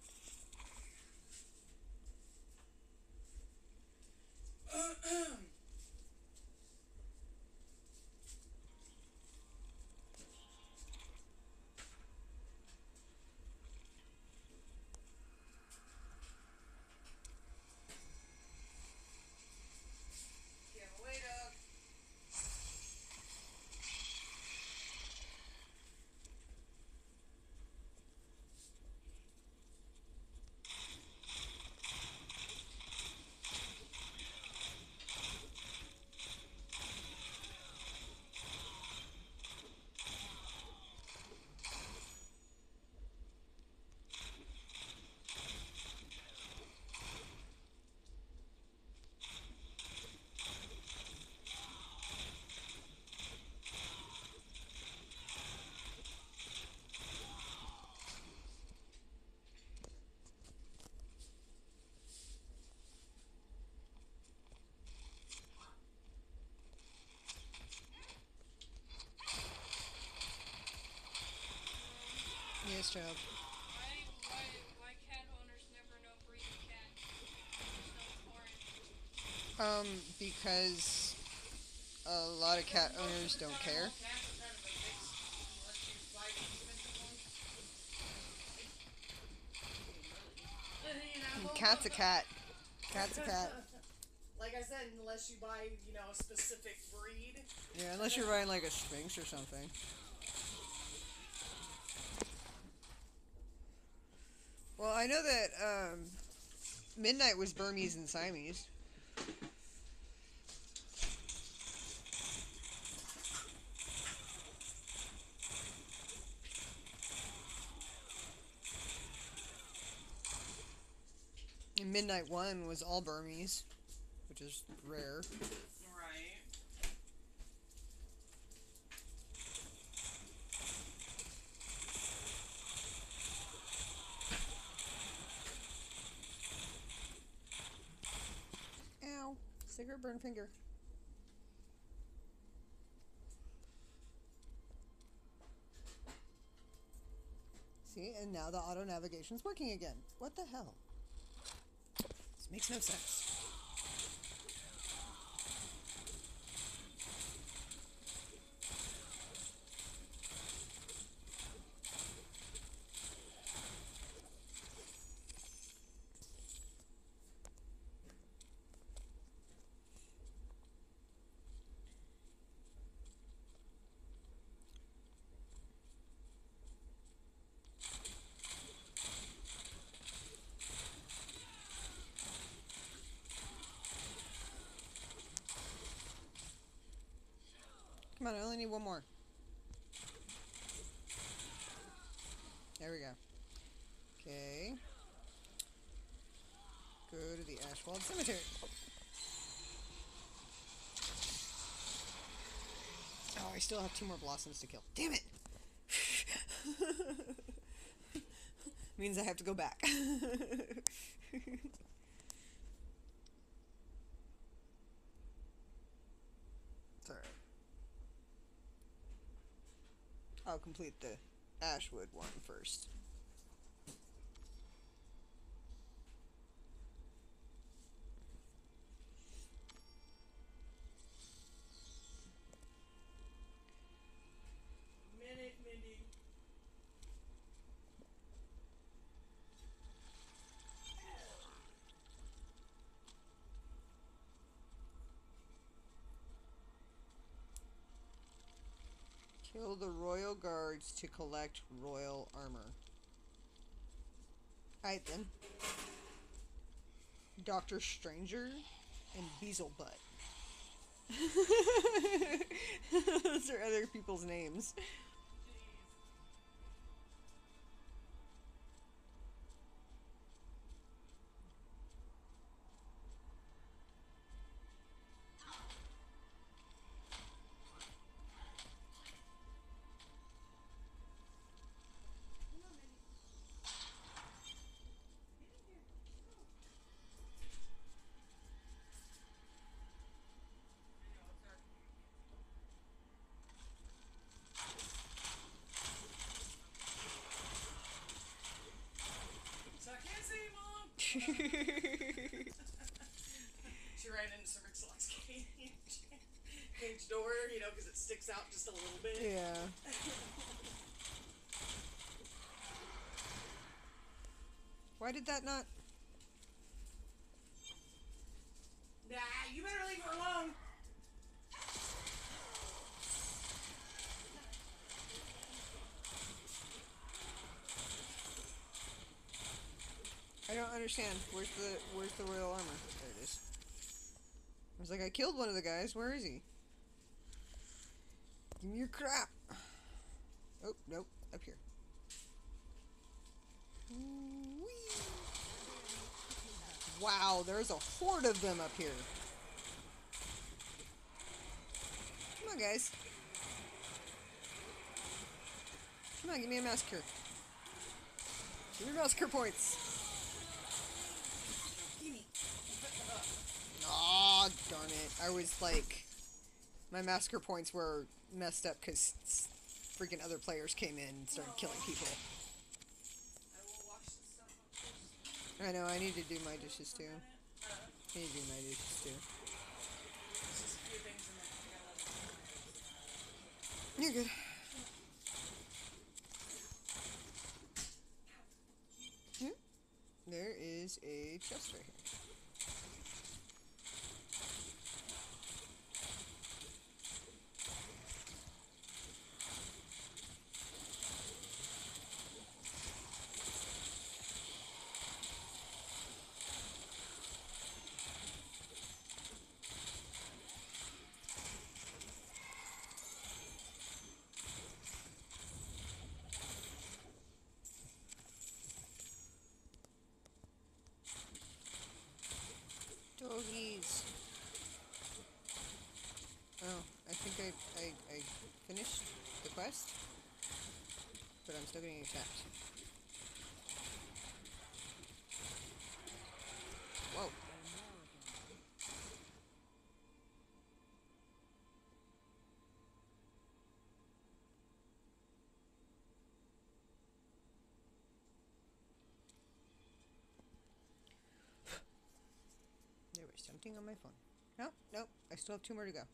[SPEAKER 1] Yes, child.
[SPEAKER 2] Why, why, why cat owners never know breed of cat? Just know it's foreign.
[SPEAKER 1] Um, because a lot of cat owners don't care. Cat's a cat. Cat's a cat.
[SPEAKER 3] Like I said, unless you buy, you know, a specific breed.
[SPEAKER 1] Yeah, unless you're buying like a Sphinx or something. Well, I know that um, Midnight was Burmese and Siamese. And Midnight one was all Burmese, which is rare.
[SPEAKER 3] Right.
[SPEAKER 1] Ow. Cigarette burn finger. See, and now the auto navigation's working again. What the hell? This makes no sense. Come on, I only need one more. There we go. Okay. Go to the Ashwald Cemetery. still have two more blossoms to kill. Damn it! Means I have to go back. It's alright. I'll complete the Ashwood one first.
[SPEAKER 3] Minute, Mindy.
[SPEAKER 1] Kill the royal guards to collect royal armor. Alright then. Doctor Stranger and Beelzebub. Those are other people's names.
[SPEAKER 3] So I can't see, Mom. She ran into some Rick's cage. Cage door, you know, because it sticks out just a little bit.
[SPEAKER 1] Yeah. Why did that not?
[SPEAKER 3] Nah, you better leave her alone.
[SPEAKER 1] I don't understand. Where's the where's the royal armor? There it is. I was like, I killed one of the guys. Where is he? Give me your crap. Oh, nope. Up here. Whee. Wow, there's a horde of them up here. Come on, guys. Come on, give me a massacre. Give me massacre points. Aw, darn it. I was like... My massacre points were messed up because freaking other players came in and started killing people.
[SPEAKER 3] I will wash this stuff up first.
[SPEAKER 1] I know, I need to do my dishes too. I need to do my dishes too.
[SPEAKER 3] There's just a few things in there.
[SPEAKER 1] You're good. Hmm? There is a chest right here. Doggies. Oh, I think I, I, I finished the quest, but I'm still getting attacked. Whoa. There was something on my phone. Nope, nope. I still have two more to go.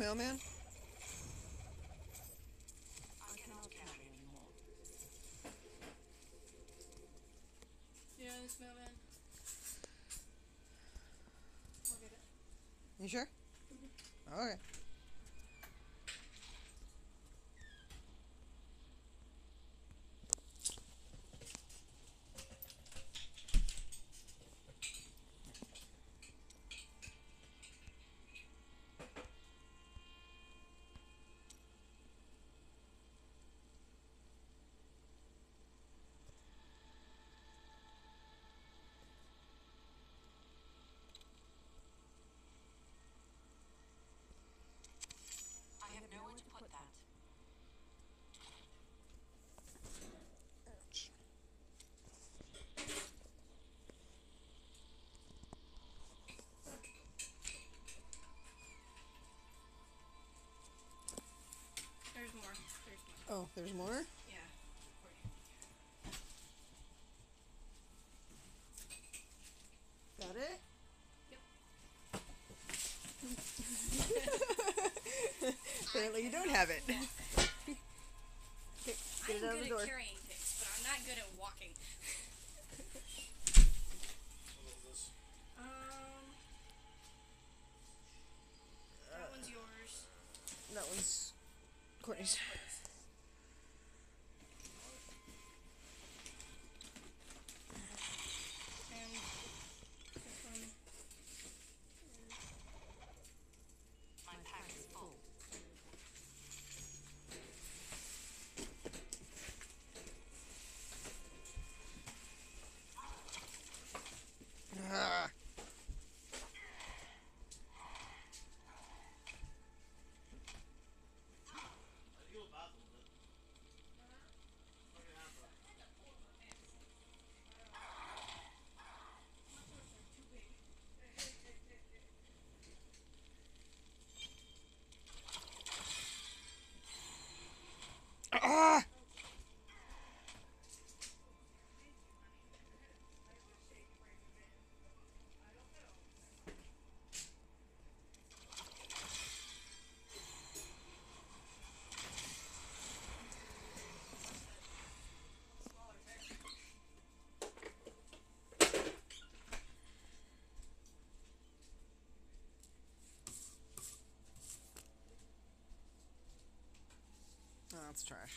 [SPEAKER 1] mailman?
[SPEAKER 4] I cannot carry anymore.
[SPEAKER 2] You know this mailman? I'll get it.
[SPEAKER 1] You sure? Okay.
[SPEAKER 4] I have nowhere to put that.
[SPEAKER 2] There's more. There's more.
[SPEAKER 1] Oh, there's more?
[SPEAKER 2] Yeah.
[SPEAKER 1] Got it?
[SPEAKER 2] Yep.
[SPEAKER 1] Apparently you don't have it. Okay, get
[SPEAKER 2] I'm
[SPEAKER 1] it out of
[SPEAKER 2] good
[SPEAKER 1] the door.
[SPEAKER 2] at carrying things, but I'm not good at walking. Um, that one's yours.
[SPEAKER 1] That one's Courtney's.
[SPEAKER 2] And this one.
[SPEAKER 4] My pack is full.
[SPEAKER 1] Ah. Ah! Oh, that's trash.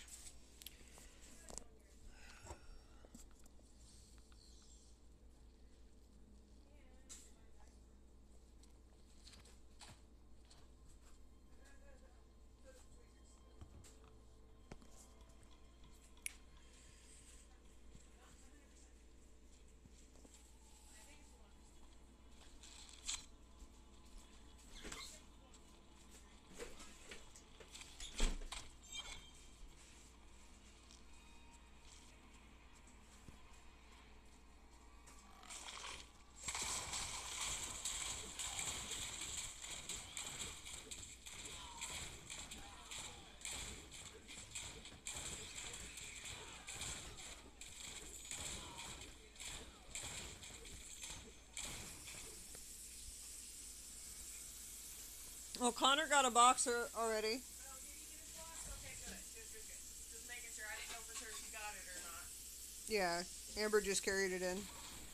[SPEAKER 1] Oh, Connor got a boxer already.
[SPEAKER 3] Oh, did you get his box? Okay, good. Good, good, good. Just making sure. I didn't know for sure if you got it or not.
[SPEAKER 1] Yeah, Amber just carried it in.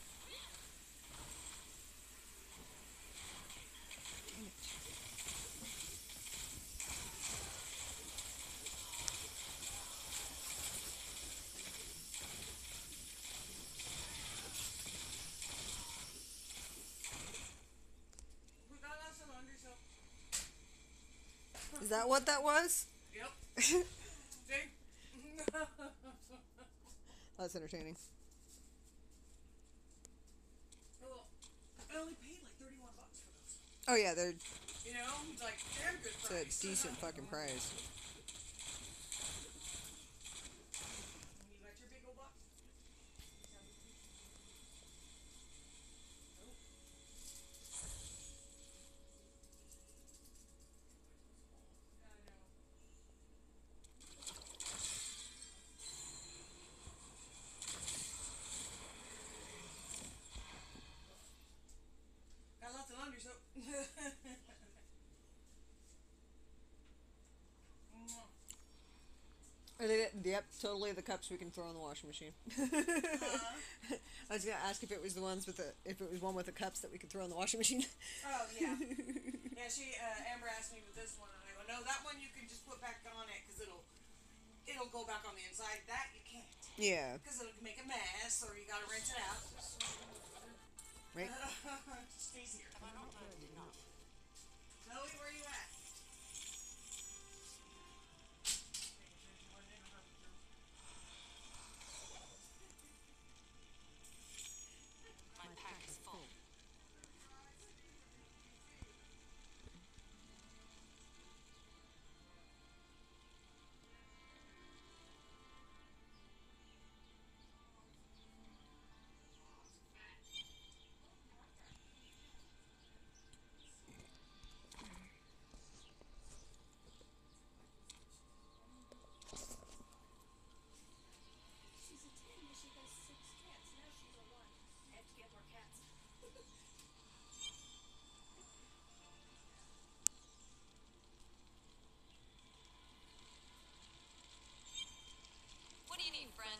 [SPEAKER 3] We got us some laundry soap.
[SPEAKER 1] Is that what that was?
[SPEAKER 3] Yep. See?
[SPEAKER 1] That's entertaining.
[SPEAKER 3] Well, I only paid like thirty-one bucks for those.
[SPEAKER 1] Oh yeah, they're
[SPEAKER 3] You know, like they're good
[SPEAKER 1] it's
[SPEAKER 3] price.
[SPEAKER 1] a decent fucking price.
[SPEAKER 3] You got your big old box? Nope. Yeah, I know. Got lots of laundry soap.
[SPEAKER 1] yep, totally the cups we can throw in the washing machine.
[SPEAKER 3] Uh,
[SPEAKER 1] I was gonna ask if it was the ones with the if it was one with the cups that we could throw in the washing machine.
[SPEAKER 3] oh yeah, yeah. She uh, Amber asked me with this one, and I go, no, that one you can just put back on it because it'll it'll go back on the inside. That you can't
[SPEAKER 1] Yeah.
[SPEAKER 3] because it'll make a mess, or you gotta rinse it out.
[SPEAKER 1] Right.
[SPEAKER 3] Just easier.
[SPEAKER 4] Have I not learned enough?
[SPEAKER 3] Zoe, where you at?
[SPEAKER 4] My pack is full.
[SPEAKER 2] She's a ten, but she has six cats. Now she's a one. I have to get more cats.
[SPEAKER 4] What do you need, friend?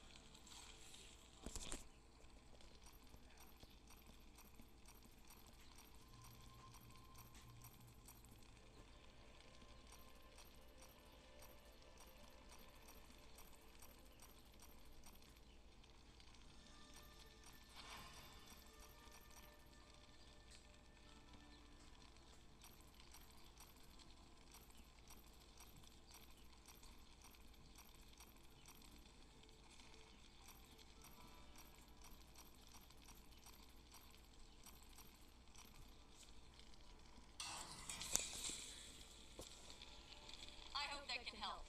[SPEAKER 4] I hope that can help.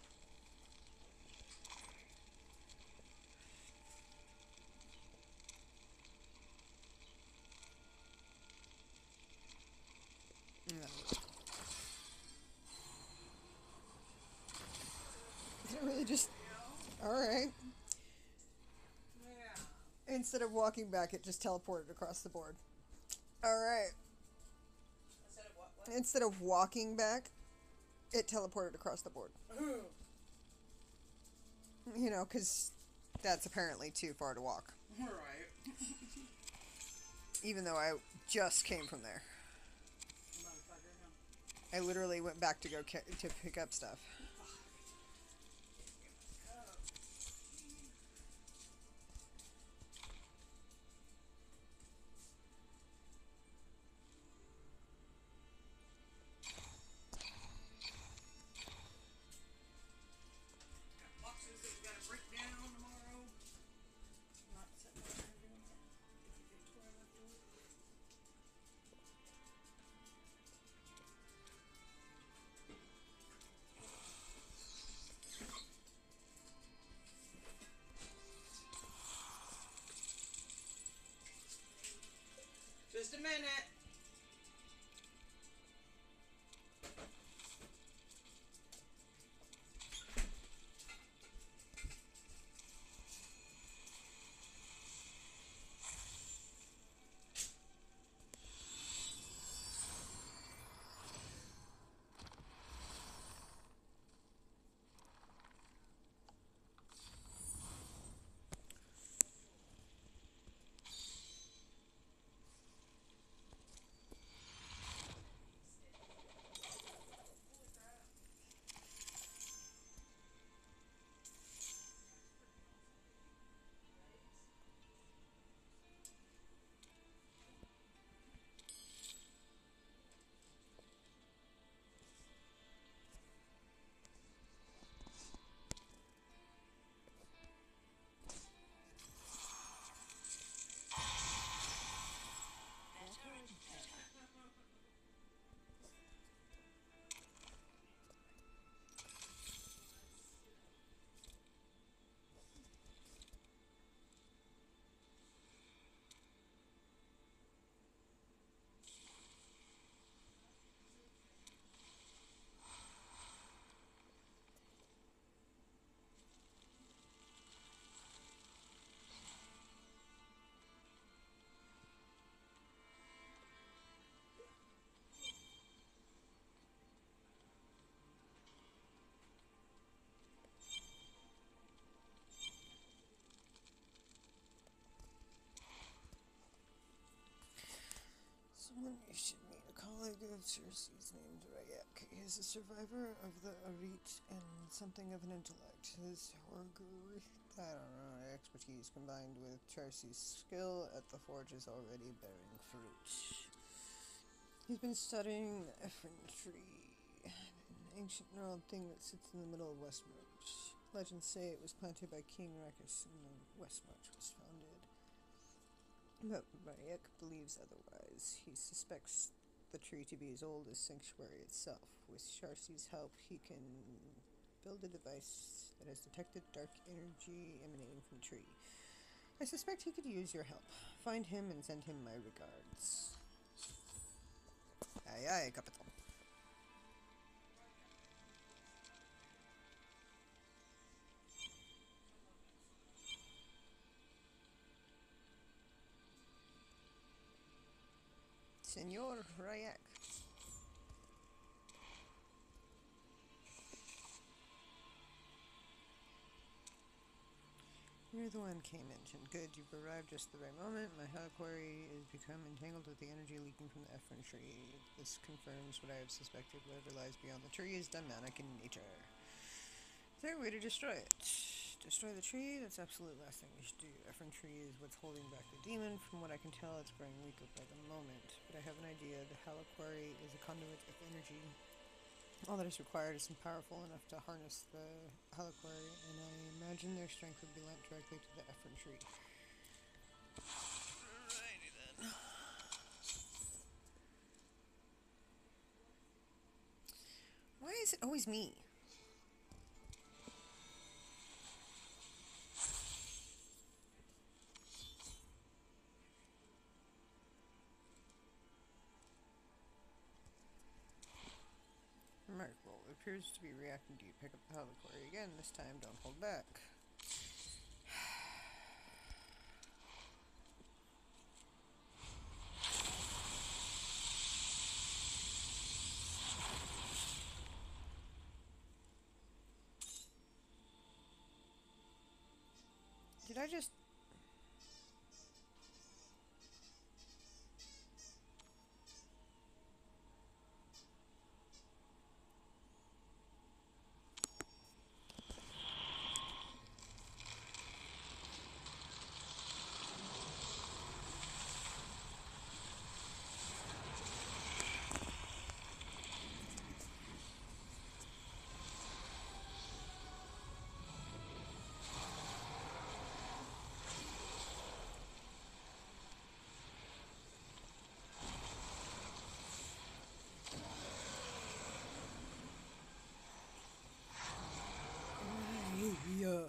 [SPEAKER 1] Is it really just all right?
[SPEAKER 3] Yeah.
[SPEAKER 1] Instead of walking back, it just teleported across the board. All right.
[SPEAKER 3] Instead of what? What?
[SPEAKER 1] Instead of walking back, it teleported across the board. You know, because that's apparently too far to walk.
[SPEAKER 3] Right.
[SPEAKER 1] Even though I just came from there.
[SPEAKER 3] Motherfucker, huh?
[SPEAKER 1] I literally went back to go ca- to pick up stuff.
[SPEAKER 3] Got boxes that we gotta break down tomorrow. Not sitting there doing that. If you get twelve after work. Just a minute.
[SPEAKER 1] You should meet a colleague of Cersei's named Ryak. He is a survivor of the Arit and something of an intellect. His Horgr, I don't know, expertise combined with Cersei's skill at the forge is already bearing fruit. He's been studying the Ephron tree, an ancient gnarled thing that sits in the middle of Westmarch. Legends say it was planted by King Rackus when Westmarch was founded. But Ryak believes otherwise. He suspects the tree to be as old as Sanctuary itself. With Cersei's help, he can build a device that has detected dark energy emanating from the tree. I suspect he could use your help. Find him and send him my regards. Aye aye, Capital. Senor Ryak. You're the one Kay mentioned. Good, you've arrived just the right moment. My heliquary is become entangled with the energy leaking from the Ephron tree. This confirms what I have suspected. Whatever lies beyond the tree is demonic in nature. Is there a way to destroy it? Destroy the tree? That's the absolute last thing we should do. Ephron tree is what's holding back the demon. From what I can tell, it's growing weaker by the moment. But I have an idea. The heliquary is a conduit of energy. All that is required is some powerful enough to harness the heliquary, and I imagine their strength would be lent directly to the Ephron tree. Alrighty then. Why is it always me? Remarkable. It appears to be reacting to you. Pick up the heliquary again. This time, don't hold back. Did I just... Yeah.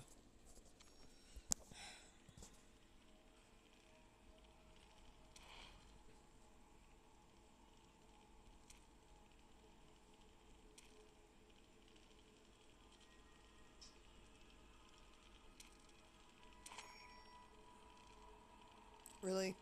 [SPEAKER 1] Really?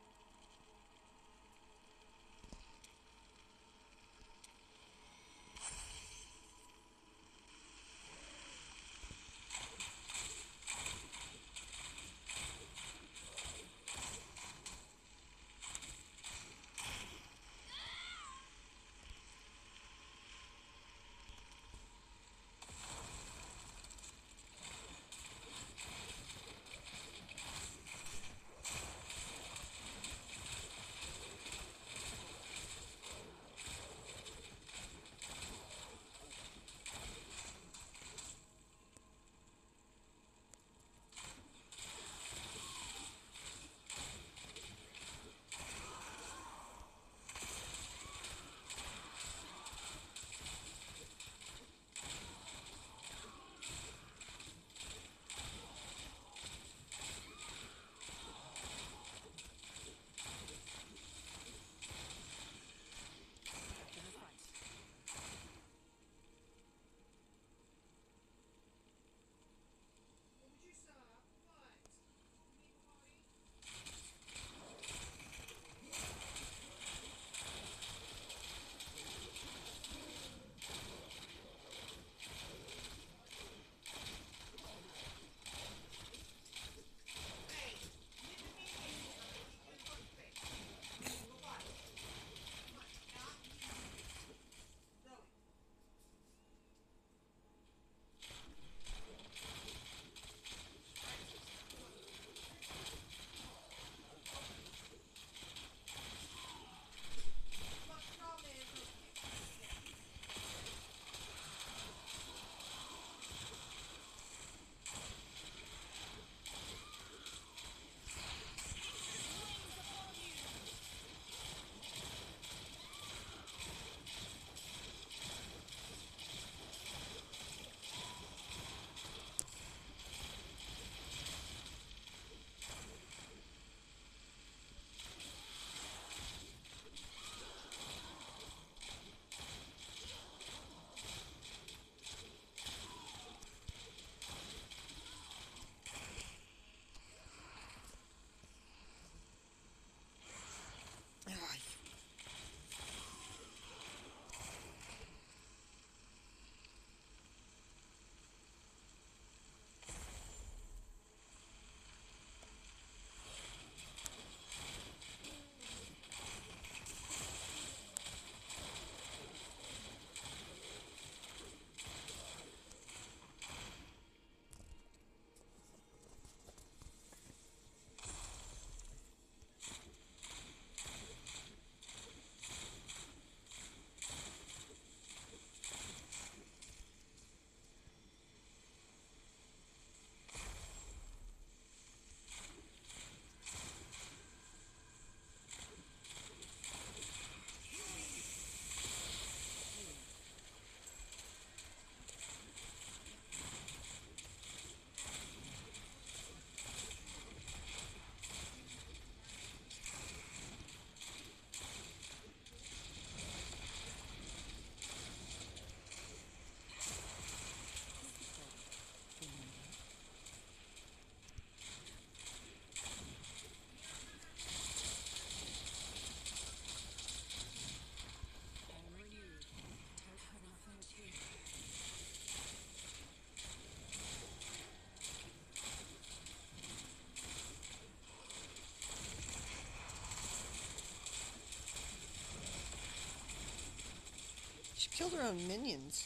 [SPEAKER 1] killed her own minions.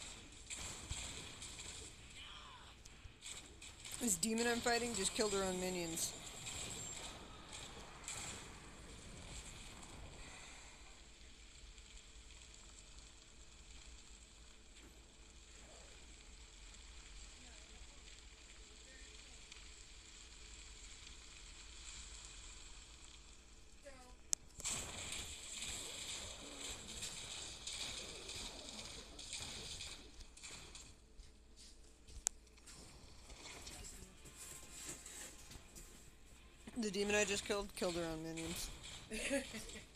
[SPEAKER 1] This demon I'm fighting just killed her own minions. The demon I just killed killed her own minions. It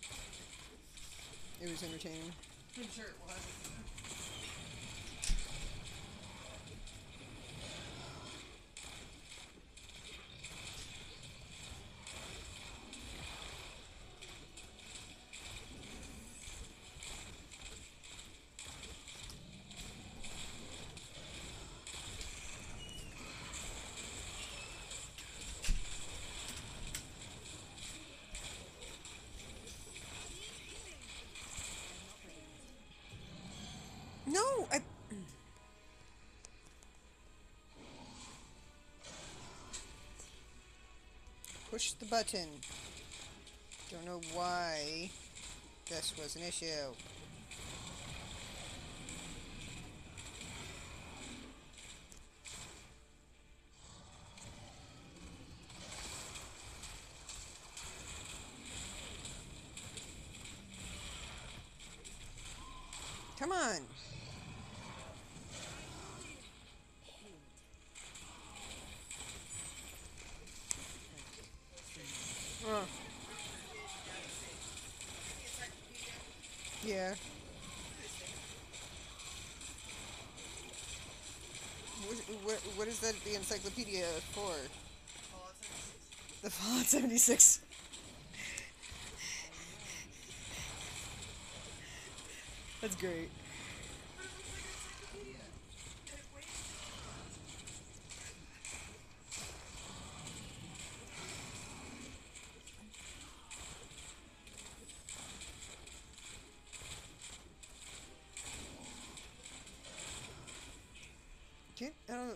[SPEAKER 1] was entertaining.
[SPEAKER 3] I'm sure it was.
[SPEAKER 1] No, I. Push the button. Don't know why this was an issue. Come on. Oh. Yeah. What, what, what is that the encyclopedia for? The Fallout seventy-six. That's great. Get out.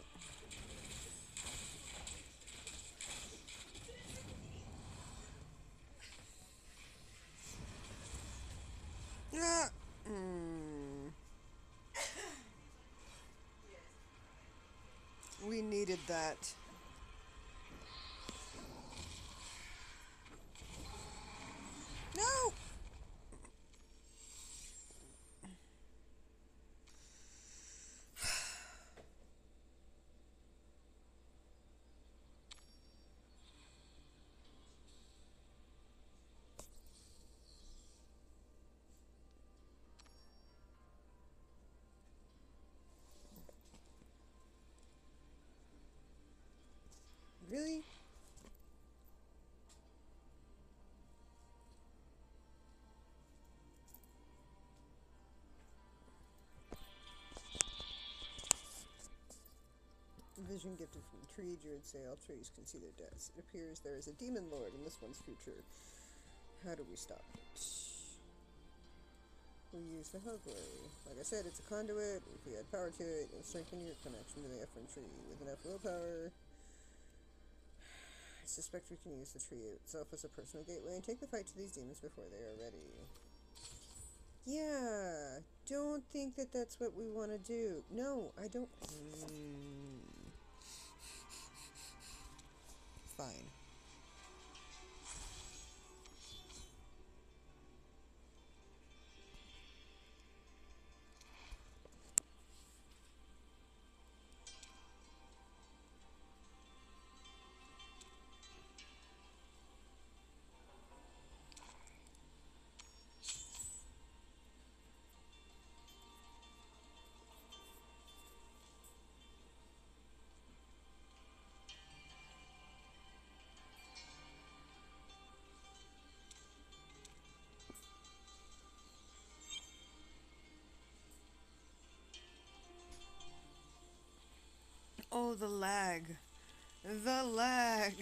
[SPEAKER 1] Ah. Mm. We needed that. No! Really? Vision gifted from the tree, Druids say all trees can see their deaths. It appears there is a demon lord in this one's future. How do we stop it? We use the Hogway. Like I said, it's a conduit. If we add power to it, it'll strengthen your connection to the Ephraim tree. With enough willpower, I suspect we can use the tree itself as a personal gateway and take the fight to these demons before they are ready. Yeah, don't think that that's what we want to do. No, I don't. Mm. Fine. Oh, the lag. The lag.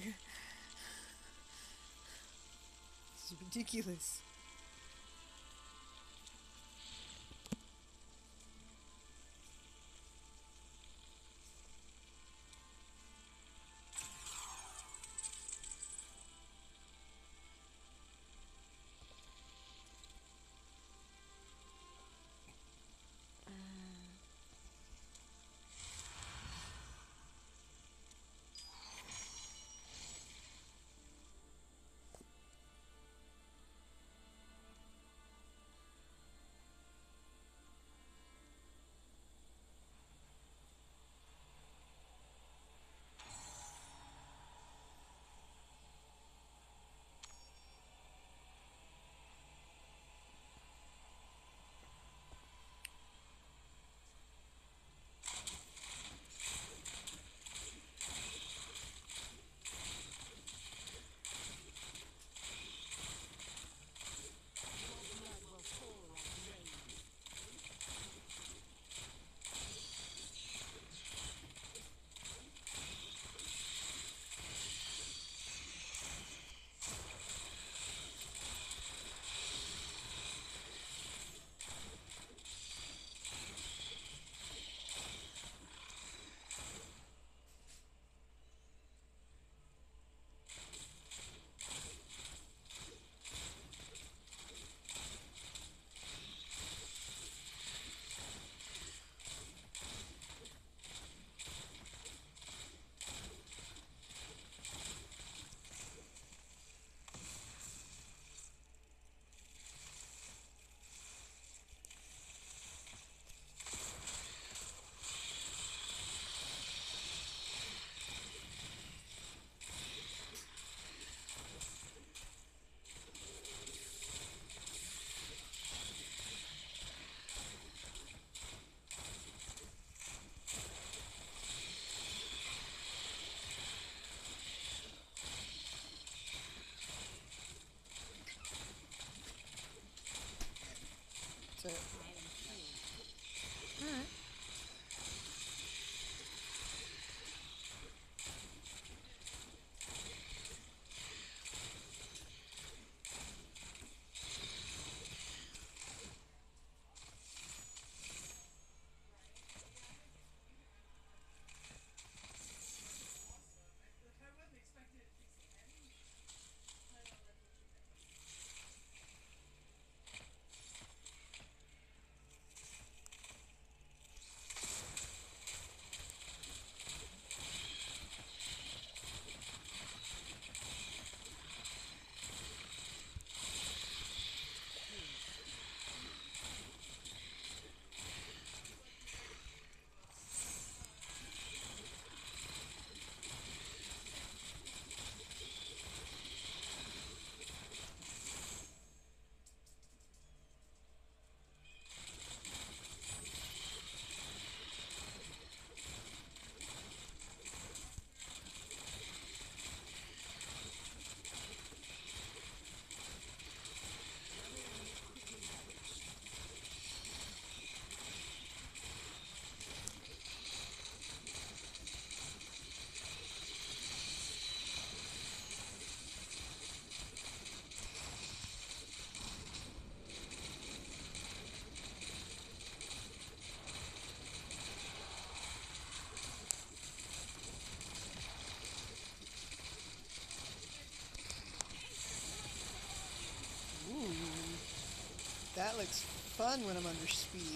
[SPEAKER 1] This is ridiculous. looks fun when I'm under speed.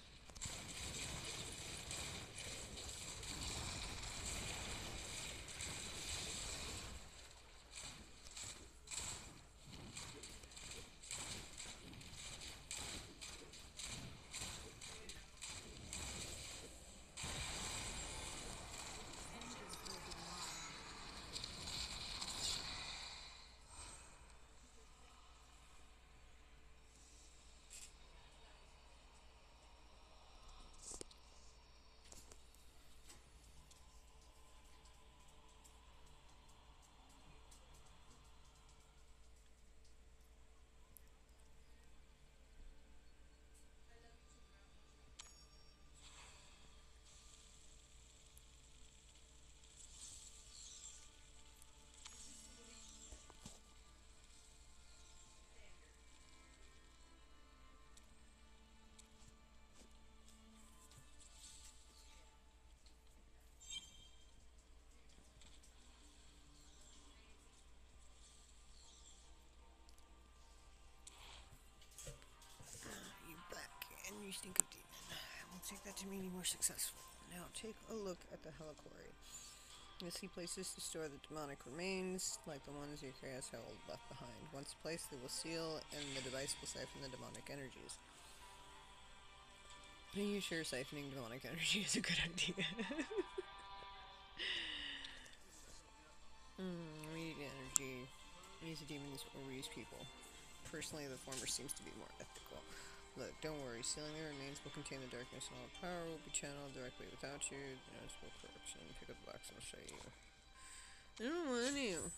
[SPEAKER 1] You stink of demon. I won't take that to mean you were successful. Now take a look at the heliquary. You'll see places to store the demonic remains, like the ones your chaos herald left behind. Once placed, they will seal, and the device will siphon the demonic energies. Are you sure siphoning demonic energy is a good idea? Hmm, read energy. Use demons or reuse people. Personally, the former seems to be more ethical. Look, don't worry, sealing the remains will contain the darkness and all power will be channeled directly without you. Noticeable corruption. Pick up the box and I'll show you. I don't want to.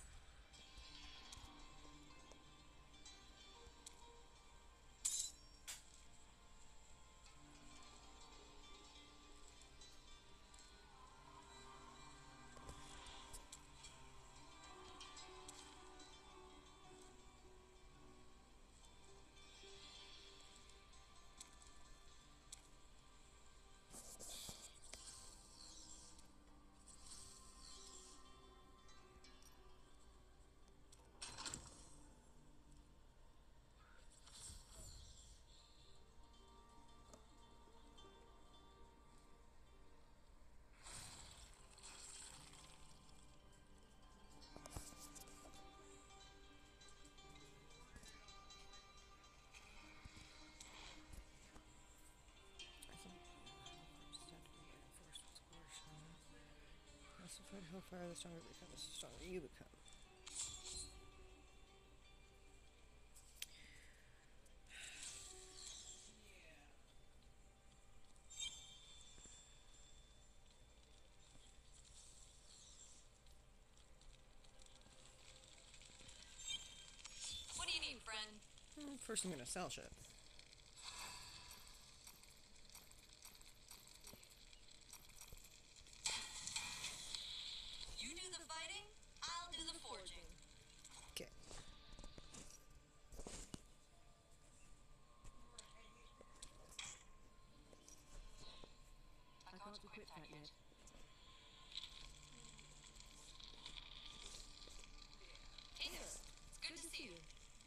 [SPEAKER 1] Specified hellfire, the stronger it becomes, the stronger you become.
[SPEAKER 4] What do you need, friend?
[SPEAKER 1] Well, first I'm gonna sell shit.
[SPEAKER 4] You do the fighting, I'll do the forging.
[SPEAKER 1] Okay.
[SPEAKER 4] I can't equip that yet. Hey there, it's good to see you.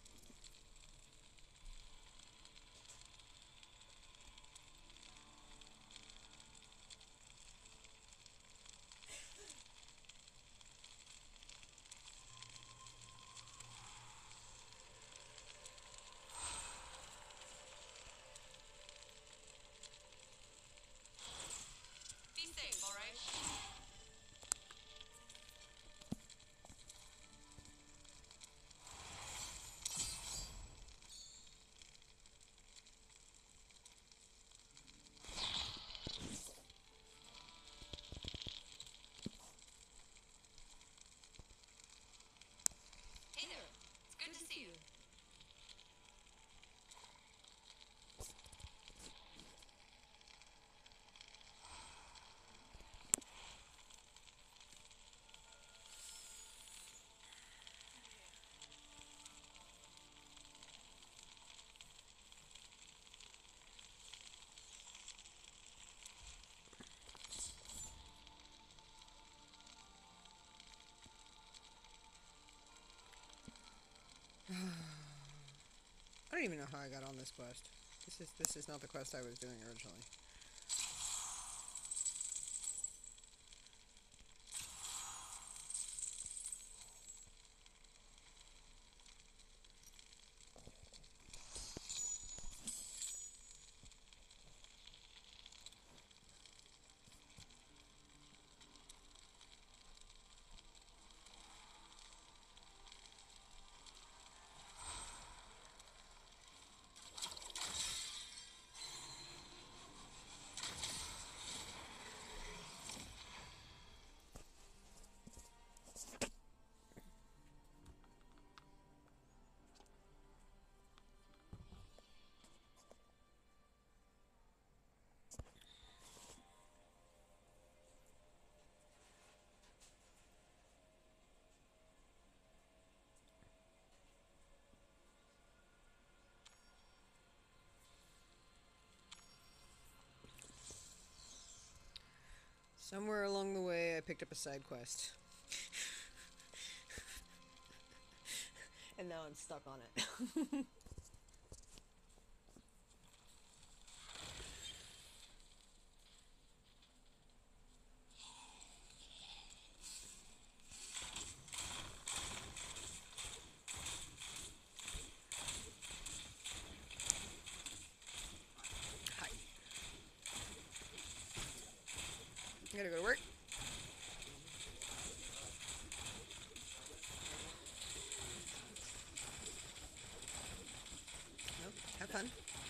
[SPEAKER 4] Be safe, alright? Hey there, it's good to see you.
[SPEAKER 1] I don't even know how I got on this quest. This is this is not the quest I was doing originally. Somewhere along the way, I picked up a side quest. And now I'm stuck on it. Hi. I gotta go to work. Well, have fun.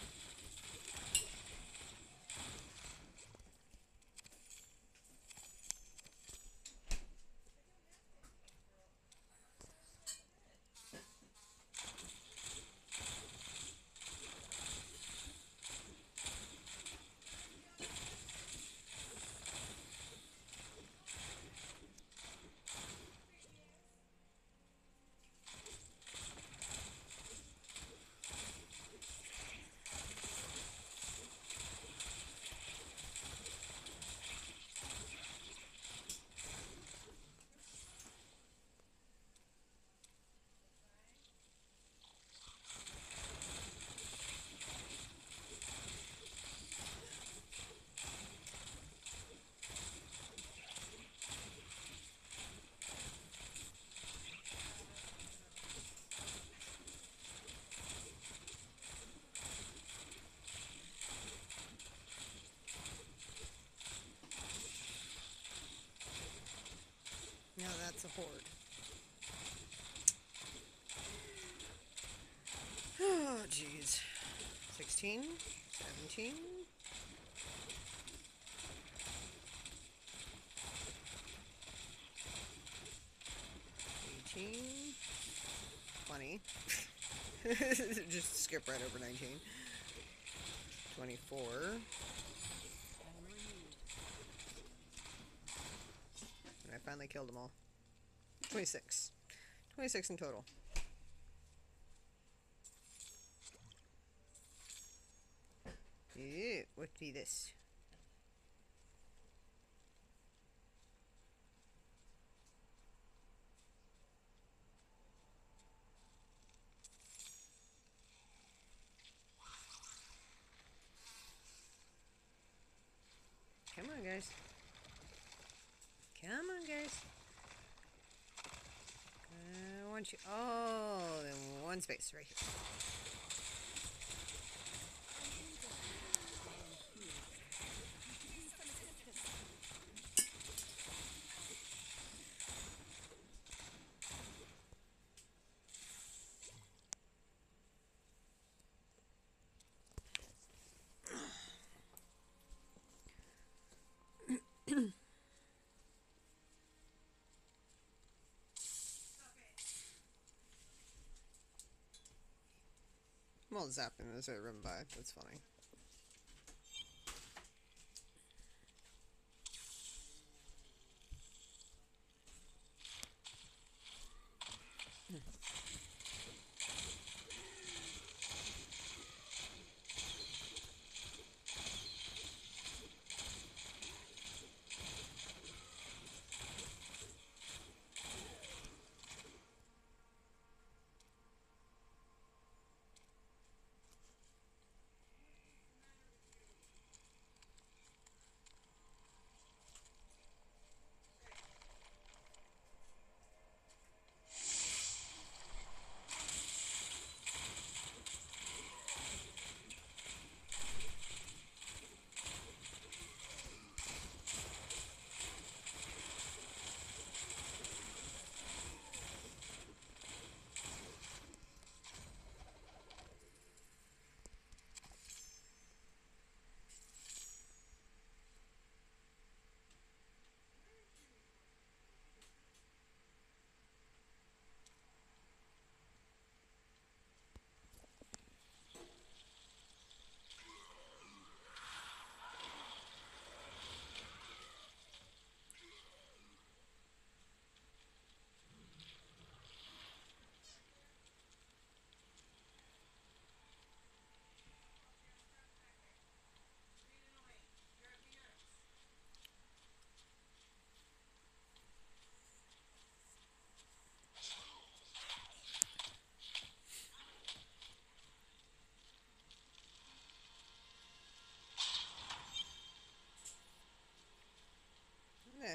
[SPEAKER 1] Now that's a horde. Oh, jeez. sixteen? seventeen? eighteen? twenty? Just skip right over nineteen. twenty-four. And I finally killed them all. twenty-six. twenty-six in total. Ew, what be this? Come on, guys. Come on, guys. I want you. Oh, then one space right here. I'm all zapping as I run by. That's funny.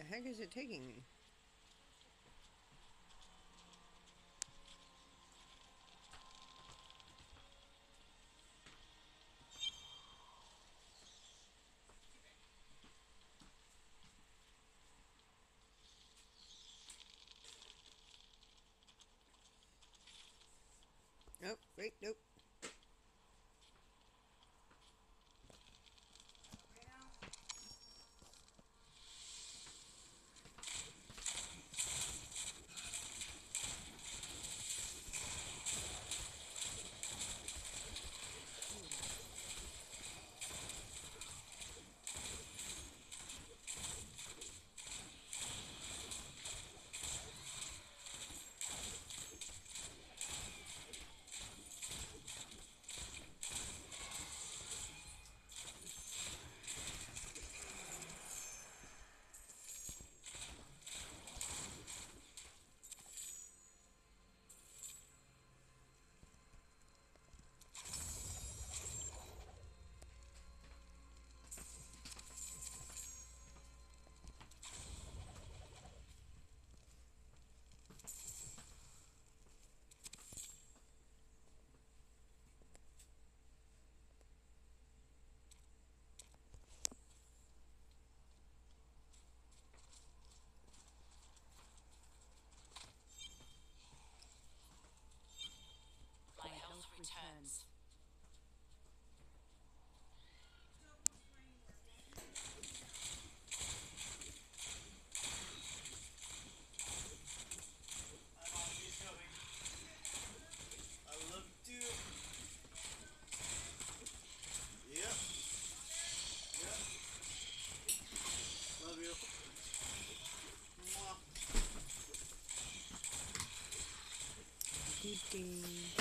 [SPEAKER 1] heck is it taking me? Oh, wait, nope.
[SPEAKER 4] My health returns.
[SPEAKER 5] I'm on, he's coming. I love you too. Yep. Yep. Love you. Mwah.
[SPEAKER 1] Good game.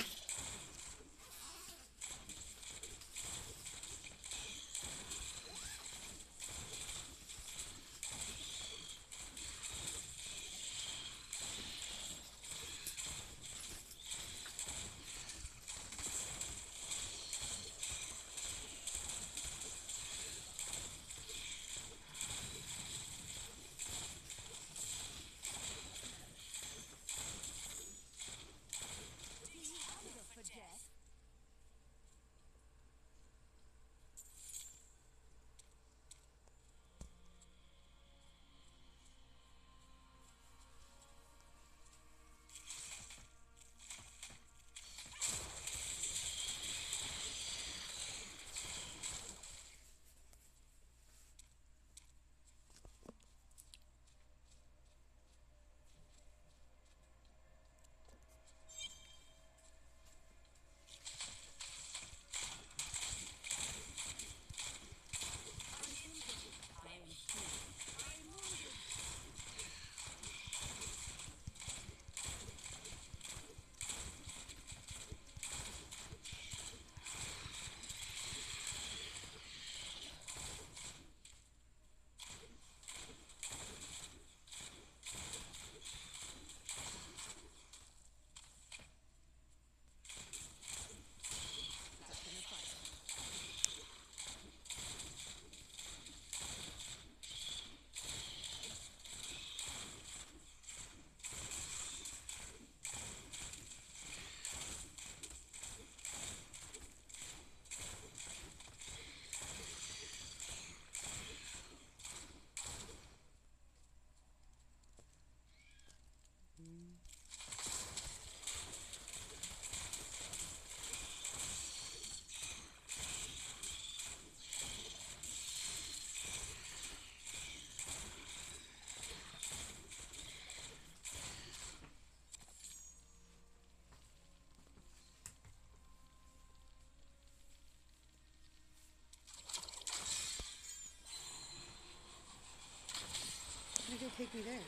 [SPEAKER 1] Why did it take me there?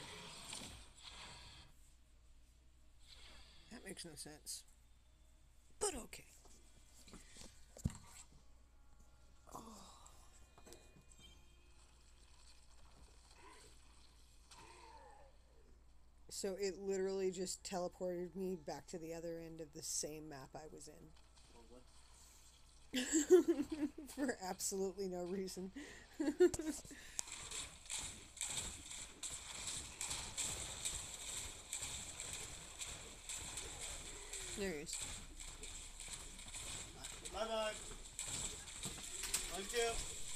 [SPEAKER 1] That makes no sense. But okay. Oh. So it literally just teleported me back to the other end of the same map I was in.
[SPEAKER 5] Well, what?
[SPEAKER 1] For absolutely no reason. There he is.
[SPEAKER 5] Bye bye. Thank you.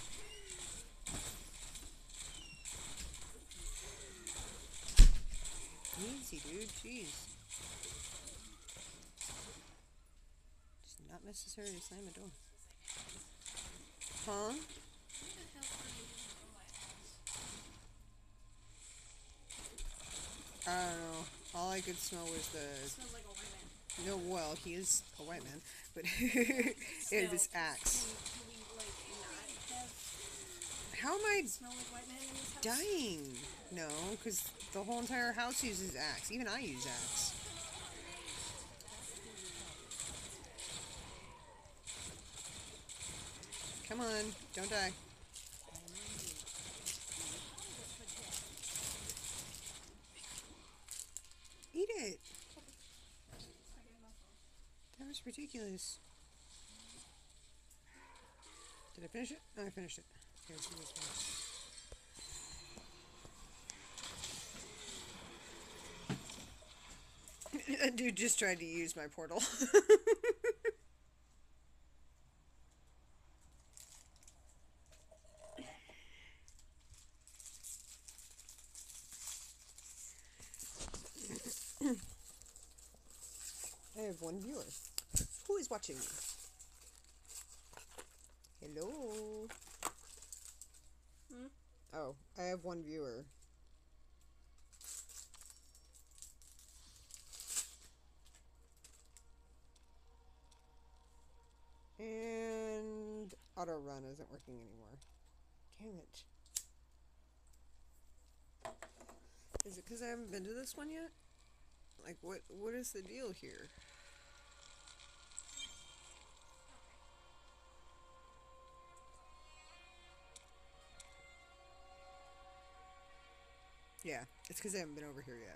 [SPEAKER 1] Easy, dude. Jeez. It's not necessary to slam a door. Huh? I don't know. All I could smell was the.
[SPEAKER 2] It smells like a white man.
[SPEAKER 1] No, well, he is a white man, but it was axe.
[SPEAKER 2] Can, can we, like, not have
[SPEAKER 1] How am I
[SPEAKER 2] smell like white man in this house?
[SPEAKER 1] dying? No, because the whole entire house uses axe. Even I use axe. Come on, don't die. Eat it. That was ridiculous. Did I finish it? No, I finished it. Okay, let's do this one. That dude just tried to use my portal. I have one viewer. Who is watching me? Hello?
[SPEAKER 2] Hmm?
[SPEAKER 1] Oh, I have one viewer. And auto run isn't working anymore. Damn it. Is it because I haven't been to this one yet? Like, what? What is the deal here? Yeah, it's because I haven't been over here yet.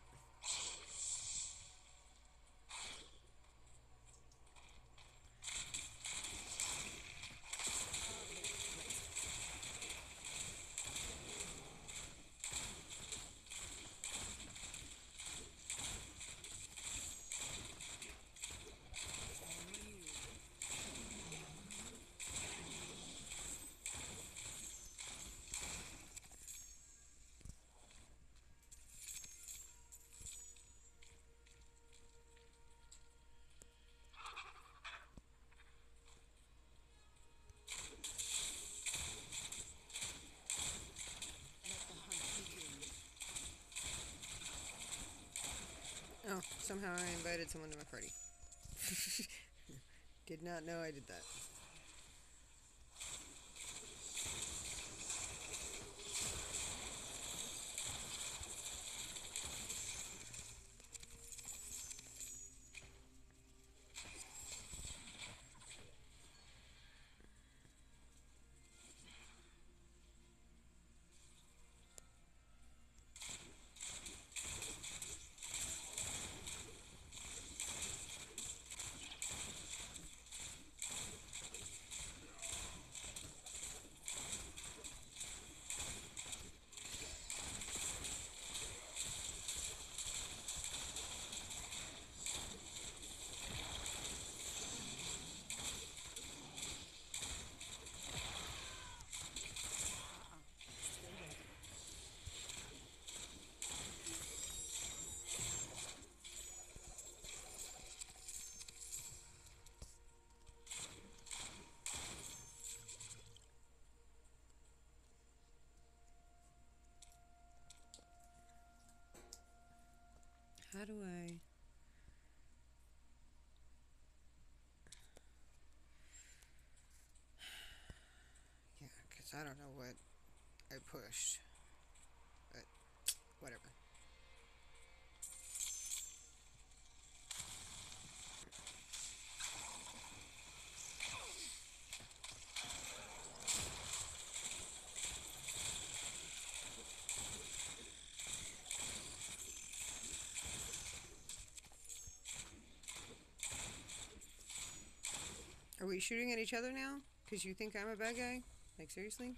[SPEAKER 1] Oh, somehow I invited someone to my party. Did not know I did that. How do I... Yeah, because I don't know what I pushed. But, whatever. Are we shooting at each other now? Because you think I'm a bad guy? Like, seriously?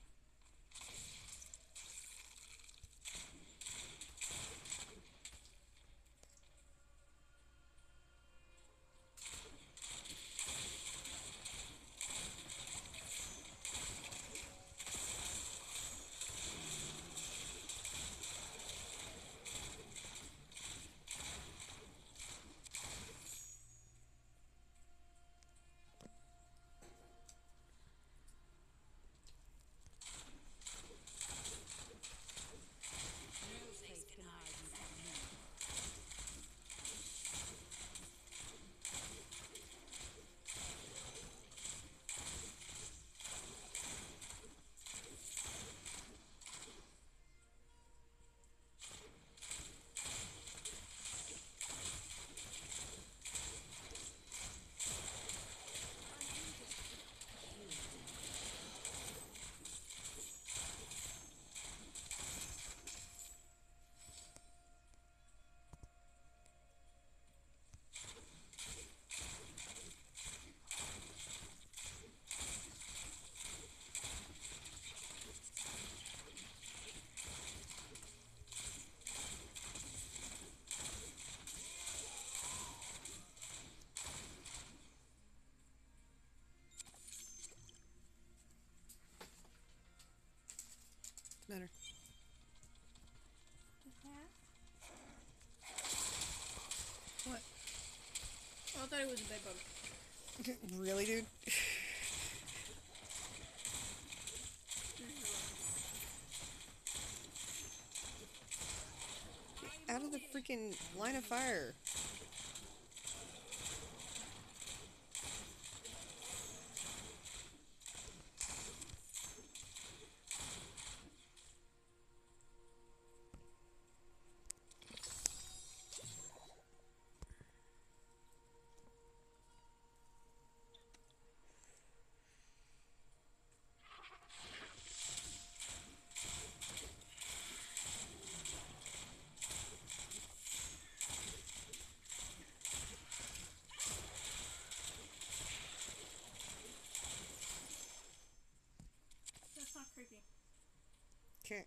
[SPEAKER 2] Oh, I thought it was a bed bug.
[SPEAKER 1] Really, dude? Get out of the freaking line of fire.
[SPEAKER 2] That's not creepy.
[SPEAKER 1] Okay.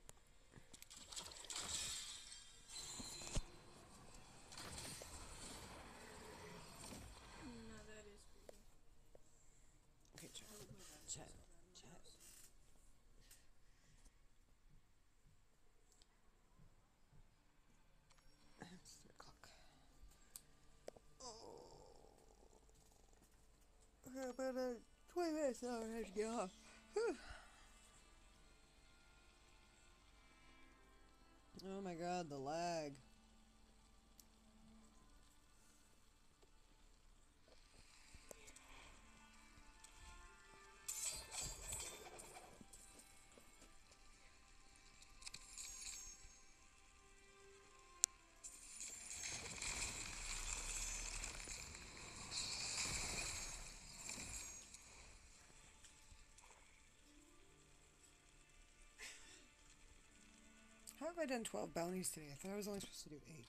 [SPEAKER 2] No, that is creepy.
[SPEAKER 1] Okay, chat. Chat. Chat. It's three o'clock. Oh. Okay, about uh, twenty minutes now. I have to get off. Whew. Oh my god, the lag. How have I done twelve bounties today? I thought I was only supposed to do eight.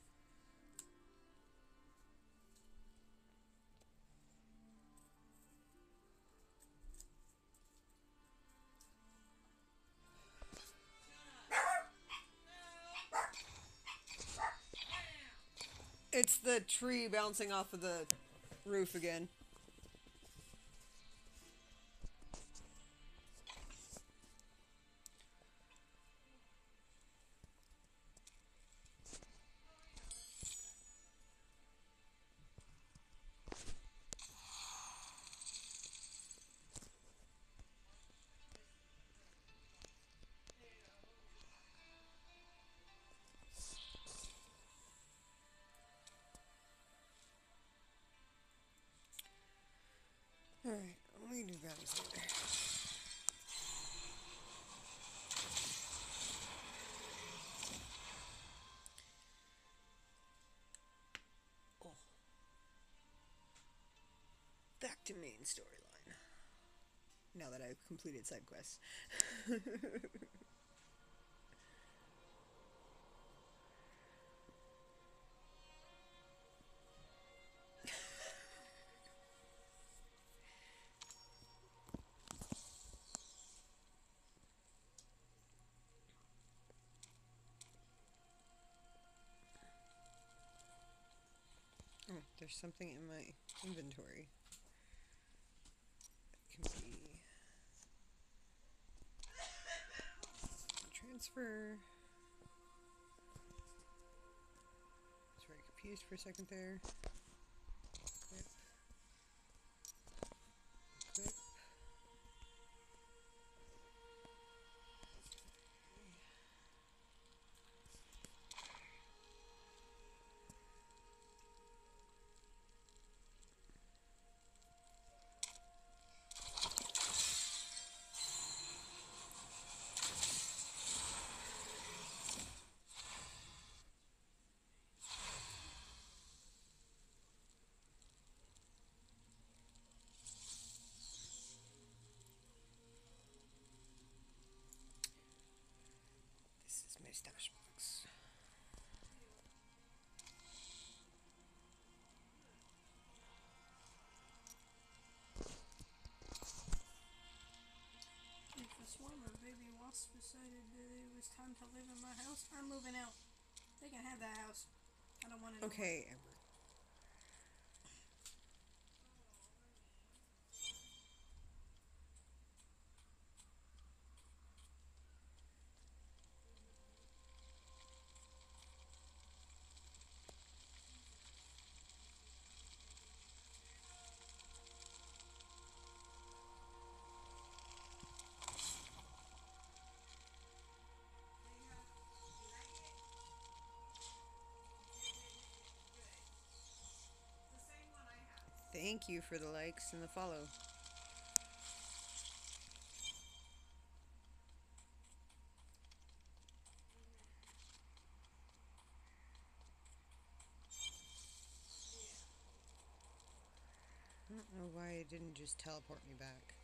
[SPEAKER 1] It's the tree bouncing off of the roof again. Alright, we can do bounties later. Oh. Back to main storyline. Now that I've completed side quests. Oh, there's something in my inventory. That can be transfer. Was very confused for a second there. Equip. Equip. This is my stash box.
[SPEAKER 2] If a swarm of baby wasps decided that it was time to live in my house, I'm moving out. They can have that house. I don't want it.
[SPEAKER 1] Okay, Amber. thank you for the likes and the follow. I don't know why it didn't just teleport me back.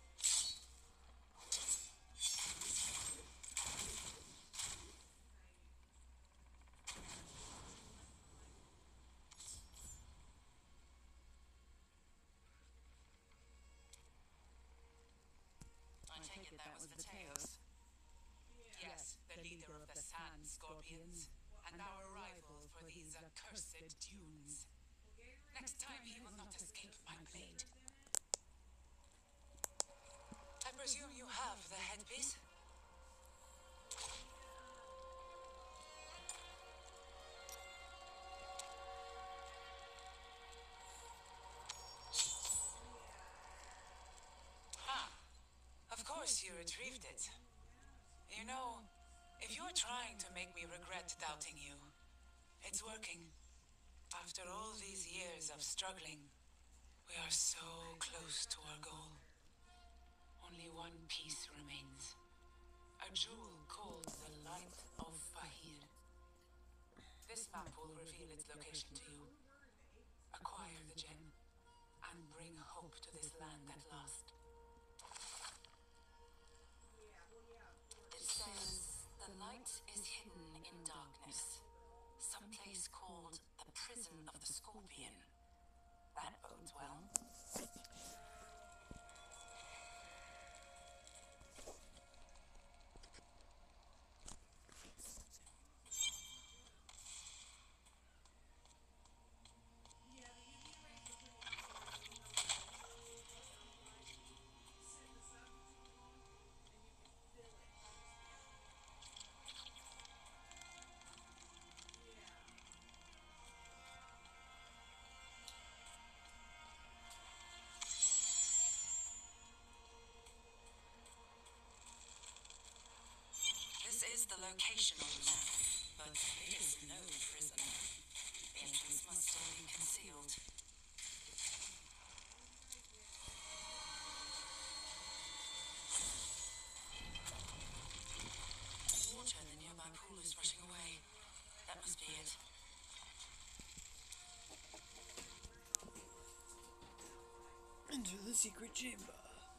[SPEAKER 6] I take it that was the Teos. Yes, the leader of the Sand Scorpions, and our rival for these accursed dunes. Next time he will not escape my blade. I presume you have the headpiece? Huh. Of course you retrieved it. You know, if you're trying to make me regret doubting you, it's working. After all these years of struggling, we are so close to our goal. Only one piece remains. A jewel called the Light of Fahir. This map will reveal its location to you. Acquire the gem, and bring hope to this land at last. It says the light is hidden in darkness. Some place called the Prison of the Scorpion. That bodes well. This is the location on the map, but it is no prison. The entrance must still be concealed. Water in the nearby pool is rushing away. That must be it.
[SPEAKER 1] Enter the secret chamber.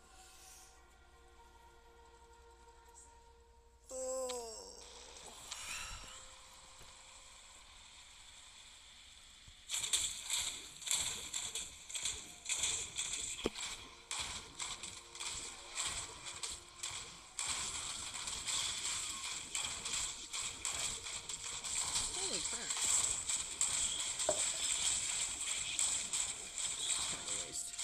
[SPEAKER 1] Holy crap. Kind of a waste.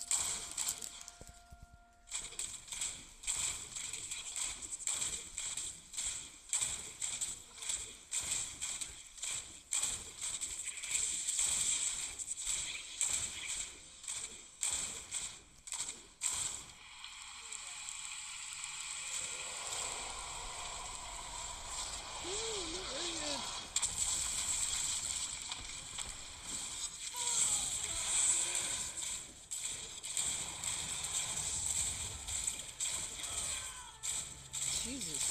[SPEAKER 1] Jesus.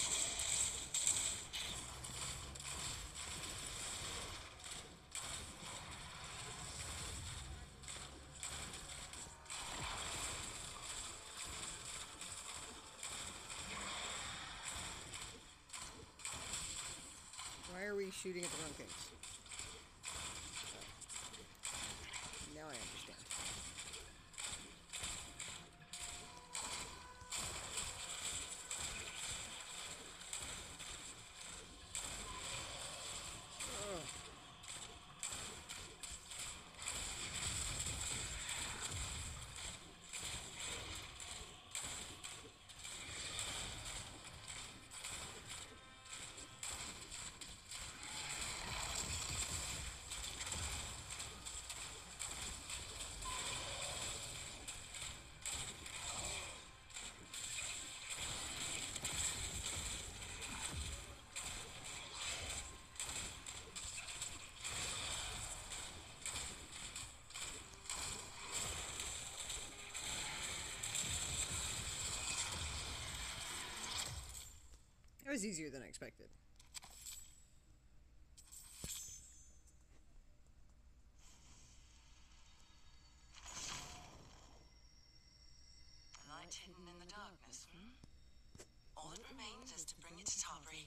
[SPEAKER 1] Why are we shooting at the wrong things? Now I understand. was easier than I expected.
[SPEAKER 6] Light hidden in the darkness, hmm? All that remains is to bring it to Tarbury.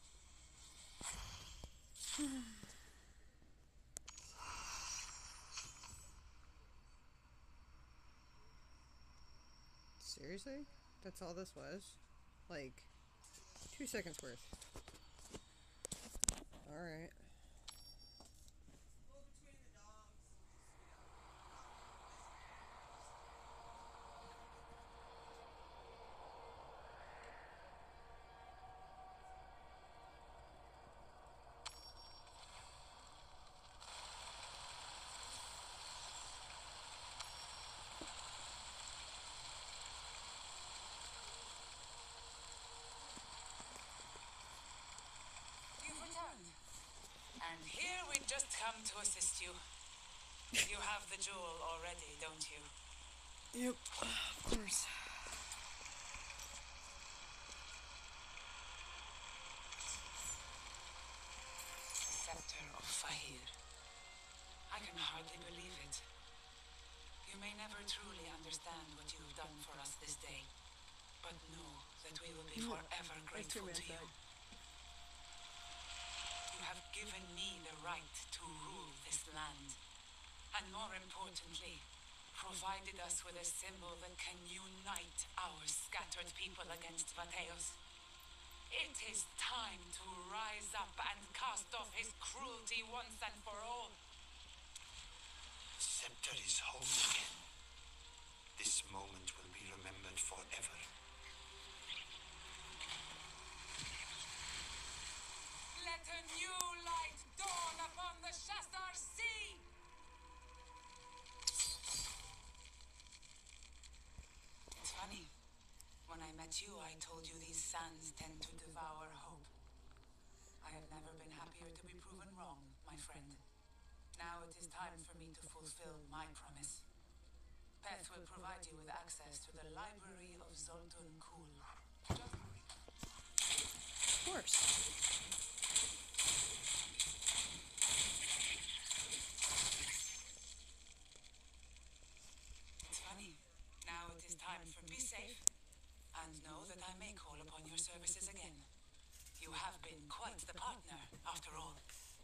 [SPEAKER 1] Seriously? That's all this was? Like, two seconds worth. Alright.
[SPEAKER 3] Go between the dogs.
[SPEAKER 6] You've returned. And here we just come to assist you. You have the jewel already, don't you?
[SPEAKER 1] Yep, of course.
[SPEAKER 6] The scepter of Fahir. I can hardly believe it. You may never truly understand what you've done for us this day, but know that we will be forever grateful to you. You have given me the right to rule this land, and more importantly, provided us with a symbol that can unite our scattered people against Vateos. It is time to rise up and cast off his cruelty once and for all.
[SPEAKER 7] The scepter is home again. This moment will be remembered forever.
[SPEAKER 6] Let a new light dawn upon the Shastar Sea! It's funny. When I met you, I told you these sands tend to devour hope. I have never been happier to be proven wrong, my friend. Now it is time for me to fulfill my promise. Peth will provide you with access to the library of Zoltun Kul.
[SPEAKER 1] Of course.
[SPEAKER 6] It's funny. Now it is time for be safe. And know that I may call upon your services again. You have been quite the partner, after all.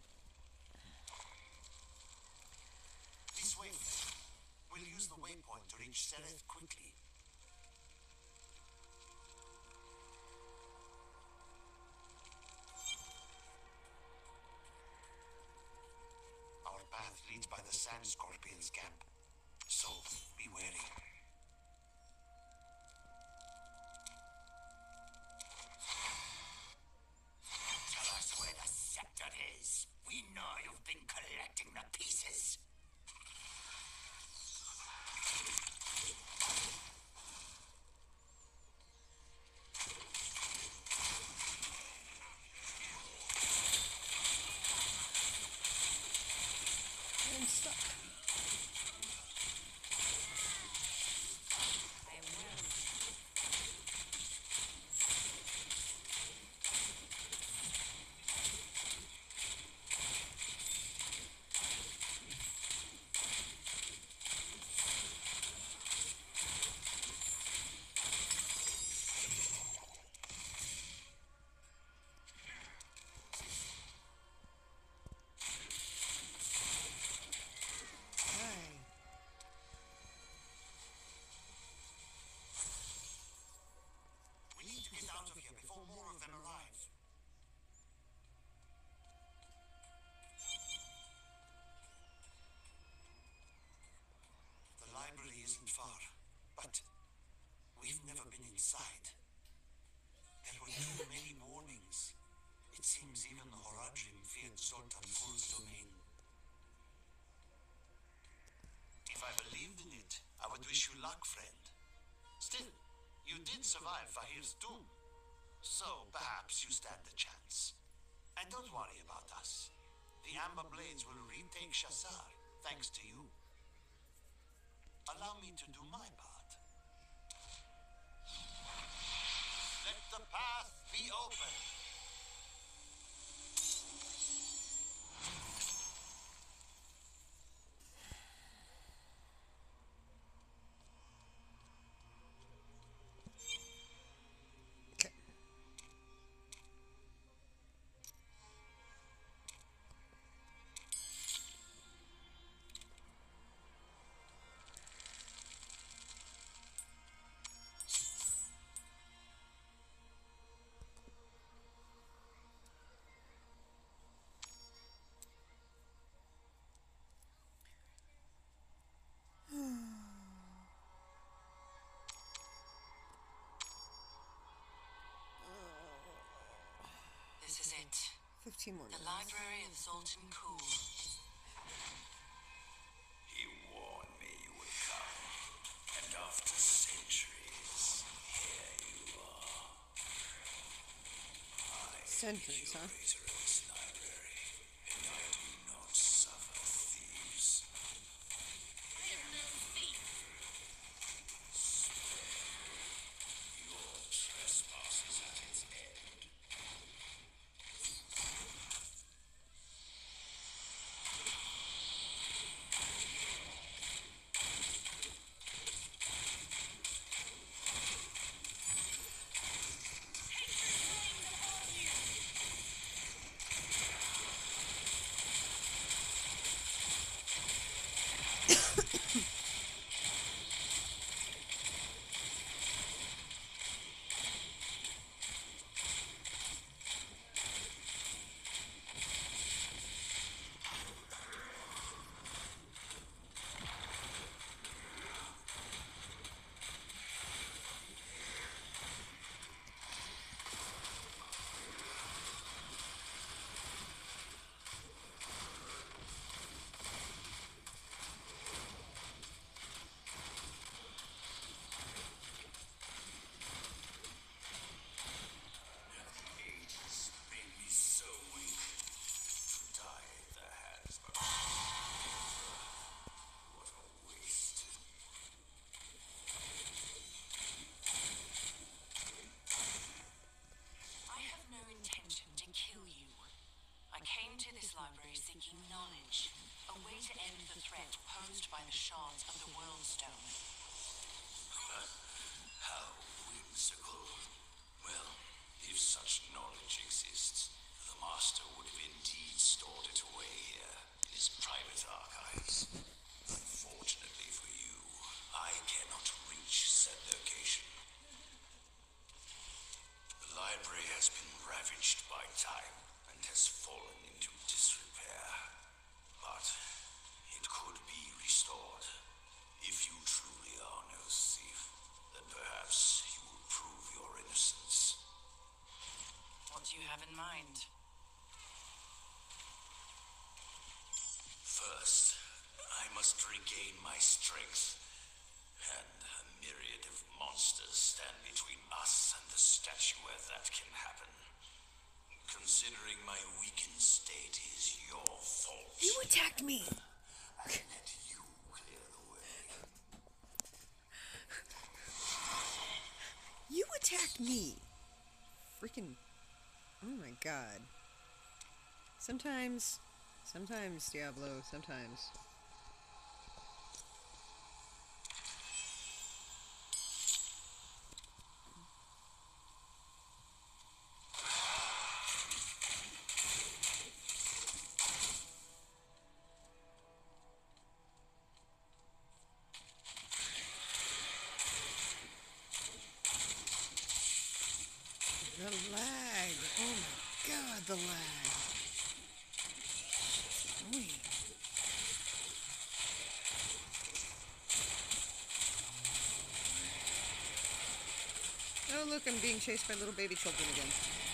[SPEAKER 7] This way. We'll use the waypoint to reach Sereth quickly. Our path leads by the Sand Scorpion's camp, so be wary. Tell us where the scepter is. We know you've been collecting the pieces.
[SPEAKER 1] I'm stuck.
[SPEAKER 6] I will.
[SPEAKER 1] Hi.
[SPEAKER 7] We need to get out of here before more of them arrive. The library isn't far, but we've never been inside. There were too many warnings. It seems even Horadrim feared Zoltan Kul's domain. If I believed in it, I would wish you luck, friend. Still, you did survive Fahir's doom, so perhaps you stand a chance. And don't worry about us. The Amber Blades will retake Shassar, thanks to you. Allow me to do my part. Let the path be open.
[SPEAKER 1] fifteen more
[SPEAKER 6] The
[SPEAKER 1] minutes.
[SPEAKER 6] Library of Zoltan Cool.
[SPEAKER 7] He warned me you would come, and after centuries, here you are. I
[SPEAKER 1] Centuries, huh?
[SPEAKER 7] curator of this library, and I do not suffer thieves.
[SPEAKER 2] I am no thief.
[SPEAKER 7] Your trespass is at its end. Ages made me so weak to die at their hands, but what a waste.
[SPEAKER 6] I have no intention to kill you. I came to this library seeking knowledge, a way to end the threat posed by the shards of the World Stone.
[SPEAKER 7] How whimsical. Well, if such knowledge exists, the Master would have indeed stored it away here in his private archives. Unfortunately for you, I cannot reach said location. The library has been ravaged by time and has fallen into disrepair. But it could be restored. If you truly are no thief, then perhaps you will prove your innocence.
[SPEAKER 6] What do you have in mind?
[SPEAKER 7] First, I must regain my strength. And a myriad of monsters stand between us and the statue where that can happen. Considering my weakened state is your fault.
[SPEAKER 1] You attacked me!
[SPEAKER 7] I let you clear the way.
[SPEAKER 1] You attacked me! Freaking... Oh my god. Sometimes... Sometimes, Diablo, sometimes. The lag! Oh my god, the lag! Wait. Oh look, I'm being chased by little baby children again.